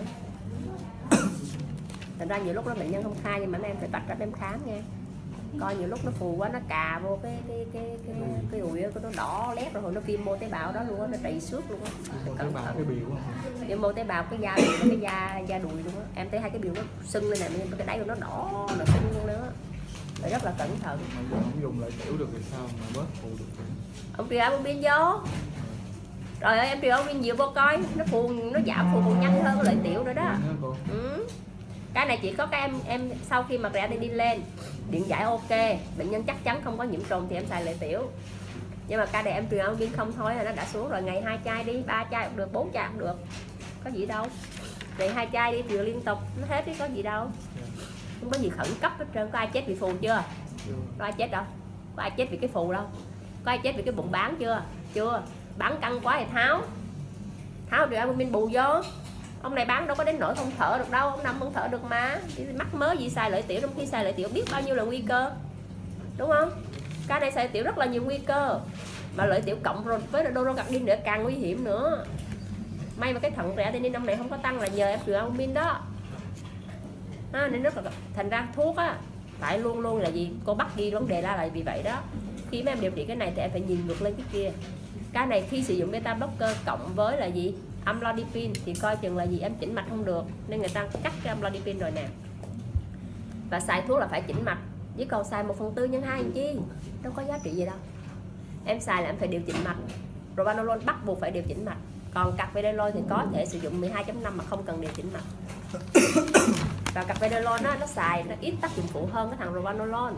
[SPEAKER 2] Thành ra nhiều lúc nó bệnh nhân không khai nhưng mà em phải bắt ra em khám nha. Coi nhiều lúc nó phù quá nó cà vô cái ủi nó đỏ lét rồi nó viêm mô tế bào đó luôn á, nó trầy xước luôn á. Cẩn thận.
[SPEAKER 6] Cái biểu
[SPEAKER 2] Viêm mô tế bào cái da đùi luôn á. Em thấy hai cái biểu nó sưng lên này, cái đáy của nó đỏ, nó sưng luôn nữa. Phải rất là cẩn thận.
[SPEAKER 6] mà giờ không dùng lại tiểu được thì sao mà bớt phù được?
[SPEAKER 2] Ông truyền ông pin vô. Rồi em truyền ông pin nhiều vô coi, nó giảm phù còn nhanh hơn cái lợi tiểu nữa đó. Ừ. Cái này chỉ có các em sau khi mà creatinine lên, điện giải ok, bệnh nhân chắc chắn không có nhiễm trùng thì em xài lợi tiểu. Nhưng mà cái này em truyền ông pin không thôi là nó đã xuống rồi, ngày 2 chai đi, 3 chai cũng được, 4 chai cũng được, có gì đâu. Ngày 2 chai đi truyền liên tục nó hết chứ có gì đâu. Không có gì khẩn cấp hết trơn. Có ai chết vì phù chưa? Có ai chết đâu. Có ai chết vì cái phù đâu. Có ai chết vì cái bụng bán chưa? Chưa. Bán căng quá thì tháo điều albumin bù vô. Ông này bán đâu có đến nỗi không thở được đâu, ông Năm vẫn thở được mà. Mắc mớ gì xài lợi tiểu, trong khi xài lợi tiểu biết bao nhiêu là nguy cơ, đúng không? Cái này xài lợi tiểu rất là nhiều nguy cơ, mà lợi tiểu cộng rồi với Dorogardin nữa càng nguy hiểm nữa. May mà cái thận creatinine ông này không có tăng là nhờ em truyền albumin đó. Nên rất là thành ra thuốc á phải luôn luôn là gì, cô bắt ghi vấn đề ra là vì vậy đó. Khi mấy em điều trị cái này thì em phải nhìn ngược lên cái kia. Cái này khi sử dụng beta blocker cộng với là gì, amlodipine thì coi chừng là gì em chỉnh mạch không được, nên người ta cắt cái amlodipine rồi nè. Và xài thuốc là phải chỉnh mạch, chứ còn xài 1/4 nhân 2 làm chi, đâu có giá trị gì đâu. Em xài là em phải điều chỉnh mạch. Propranolol bắt buộc phải điều chỉnh mạch. Còn carvedilol thì có thể sử dụng 12.5 mà không cần điều chỉnh mạch. Và carvedilol nó xài nó ít tác dụng phụ hơn cái thằng propranolol.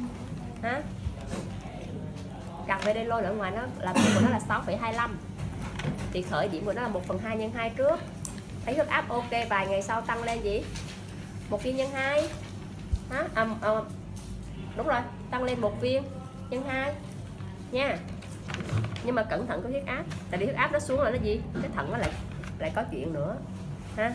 [SPEAKER 2] Carvedilol ở ngoài nó là của nó là 6,25. Thì khởi điểm của nó là 1/2 nhân 2 trước. Thấy huyết áp ok, vài ngày sau tăng lên gì? 1 viên nhân 2. Đúng rồi, tăng lên 1 viên nhân 2 nha. Nhưng mà cẩn thận có huyết áp, tại vì huyết áp nó xuống là nó gì? Cái thận nó lại có chuyện nữa ha.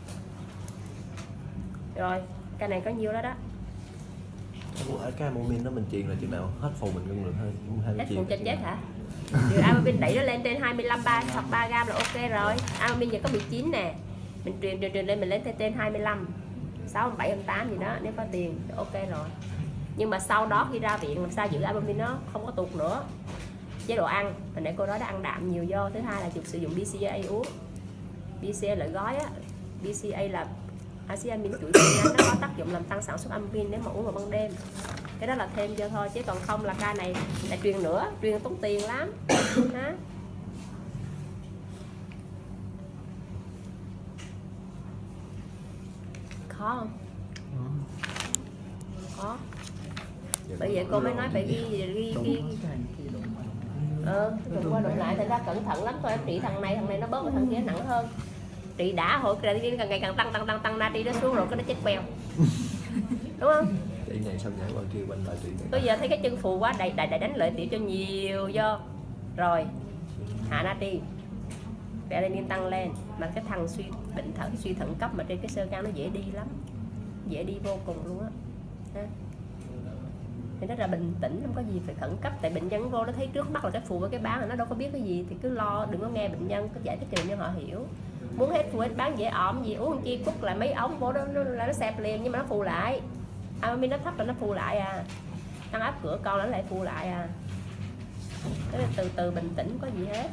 [SPEAKER 2] Rồi, cái này có nhiêu đó đó.
[SPEAKER 1] Cái albumin đó mình truyền là chừng nào hết phù mình ngưng được thôi.
[SPEAKER 2] Hết phù cho chết hả? Điều albumin đẩy nó lên trên 25 hoặc 3 gram là ok rồi. Albumin giờ có 19 nè. Mình truyền lên mình lên trên 25, 6, 7, 8 gì đó nếu có tiền thì ok rồi. Nhưng mà sau đó khi ra viện làm sao giữ albumin nó không có tụt nữa. Chế độ ăn, hồi nãy cô nói đã ăn đạm nhiều do. Thứ hai là sử dụng BCA uống. BCA loại gói á. BCA là axit amin chuỗi nhanh, nó có tác dụng làm tăng sản xuất albumin nếu mà uống vào ban đêm. Cái đó là thêm cho thôi, chứ còn không là ca này lại truyền nữa, truyền tốn tiền lắm. Hả? Khó không? Khó. Bởi vậy cô mới nói phải ghi đụng qua đụng lại, thành ra cẩn thận lắm. Thôi em trị thằng này nó bớt, thằng kia nặng hơn. Trị đã hội creatinine càng ngày càng tăng natri nó xuống rồi cái nó chết queo. Đúng không?
[SPEAKER 1] Trị này xong nhảy qua kia quanh lại trị.
[SPEAKER 2] Bây giờ thấy cái chân phù quá đầy đánh lợi tiểu cho nhiều do. Rồi hạ natri, creatinine tăng lên, mà cái thằng suy thận cấp mà trên cái xơ gan nó dễ đi lắm, dễ đi vô cùng luôn á. Thì rất là bình tĩnh, không có gì phải khẩn cấp. Tại bệnh nhân vô nó thấy trước mắt là cái phù với cái bán là nó đâu có biết cái gì, thì cứ lo, đừng có nghe bệnh nhân, cứ giải thích cho bệnh nhân họ hiểu. Muốn hết phù hết bán dễ ỏm gì, uống chi cút lại mấy ống vô đó là nó xẹp liền, nhưng mà nó phù lại. Albumin nó thấp là nó phù lại à. Tăng áp cửa con nó lại phù lại à. Thế là từ từ bình tĩnh, có gì hết.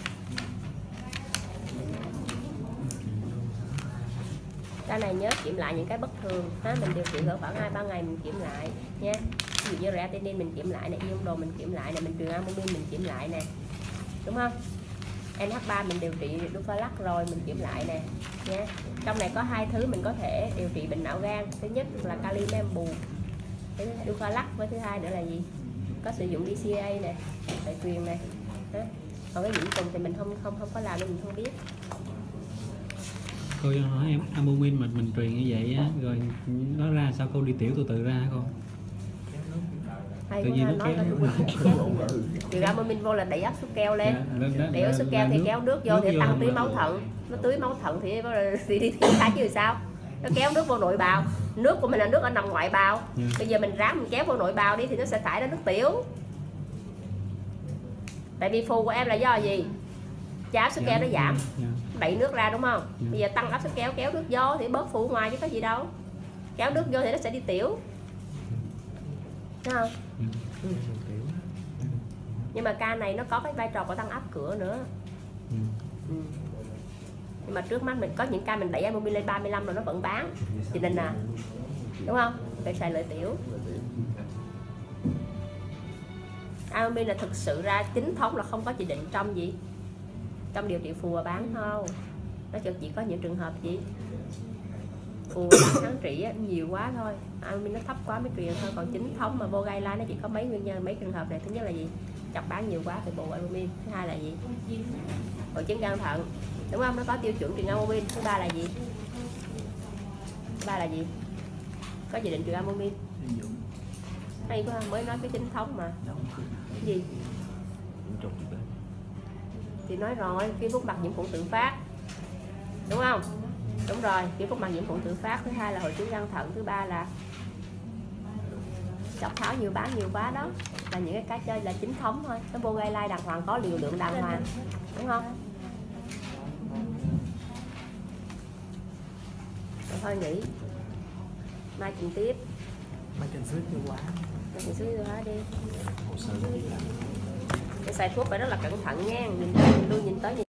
[SPEAKER 2] Cái này nhớ kiểm lại những cái bất thường ha, mình điều trị ở khoảng 2-3 ngày mình kiểm lại nha. Ví dụ như creatinine mình kiểm lại này, ion đồ mình kiểm lại này, mình truyền albumin mình kiểm lại nè, đúng không? NH3 mình điều trị Dupalac rồi mình kiểm lại nè nha. Trong này có 2 thứ mình có thể điều trị bệnh não gan. Thứ nhất là kali men bù, Dupalac, với thứ hai nữa là gì? Có sử dụng DCA nè, phải truyền này. Còn cái nhiễm trùng thì mình không có làm nên mình không biết.
[SPEAKER 8] Cô hỏi em, albumin mình truyền như vậy á, rồi nó ra sao cô đi tiểu từ từ ra hả cô?
[SPEAKER 2] Hay tự nhiên nó kéo albumin vô là đẩy áp suất keo lên, đẩy áp suất keo thì kéo nước vô thì tăng tưới máu thận, nó tưới máu thận thì đi khai chứ sao? Nó kéo nước vô nội bào, nước của mình là nước ở nằm ngoại bào, bây giờ mình ráng mình kéo vô nội bào đi thì nó sẽ thải ra nước tiểu. Tại vì phù của em là do gì? Cha áp suất keo nó giảm, đẩy nước ra đúng không? Bây giờ tăng áp suất keo, kéo nước vô thì bớt phù ngoài chứ có gì đâu. Kéo nước vô thì nó sẽ đi tiểu, thấy không? Nhưng mà ca này nó có cái vai trò của tăng áp cửa nữa. Nhưng mà trước mắt mình có những ca mình đẩy albumin lên 35 rồi nó vẫn bán thì nên là đúng không? Phải xài lợi tiểu. Albumin là thực sự ra chính thống là không có chỉ định trong gì, trong điều trị phù và bán thôi. Nó chỉ có những trường hợp gì phù kháng trị nhiều quá thôi, albumin nó thấp quá mới truyền thôi. Còn chính thống mà vô guideline nó chỉ có mấy nguyên nhân, mấy trường hợp này. Thứ nhất là gì? Chọc bán nhiều quá phải bù albumin. Thứ hai là gì? Hội chứng gan thận, đúng không? Nó có tiêu chuẩn truyền albumin. Thứ ba là gì? Thứ ba là gì? Có chỉ định truyền albumin. Hay quá, mới nói cái chính thống mà. Cái gì? Thì nói rồi, viêm phúc mạc nhiễm khuẩn tự phát, đúng không? Đúng rồi, viêm phúc mạc nhiễm khuẩn tự phát. Thứ hai là hội chứng gan thận. Thứ ba là chọc tháo nhiều, bán nhiều quá đó. Là những cái chơi là chính thống thôi. Nó vô guideline đàng hoàng, có liều lượng đàng hoàng, đúng không? Rồi thôi nghỉ, mai trình tiếp.
[SPEAKER 6] Mai trình xứ tiêu hóa.
[SPEAKER 2] Mai trình xứ tiêu hóa đi. Cái xài thuốc phải rất là cẩn thận nha. Nhìn tới nhìn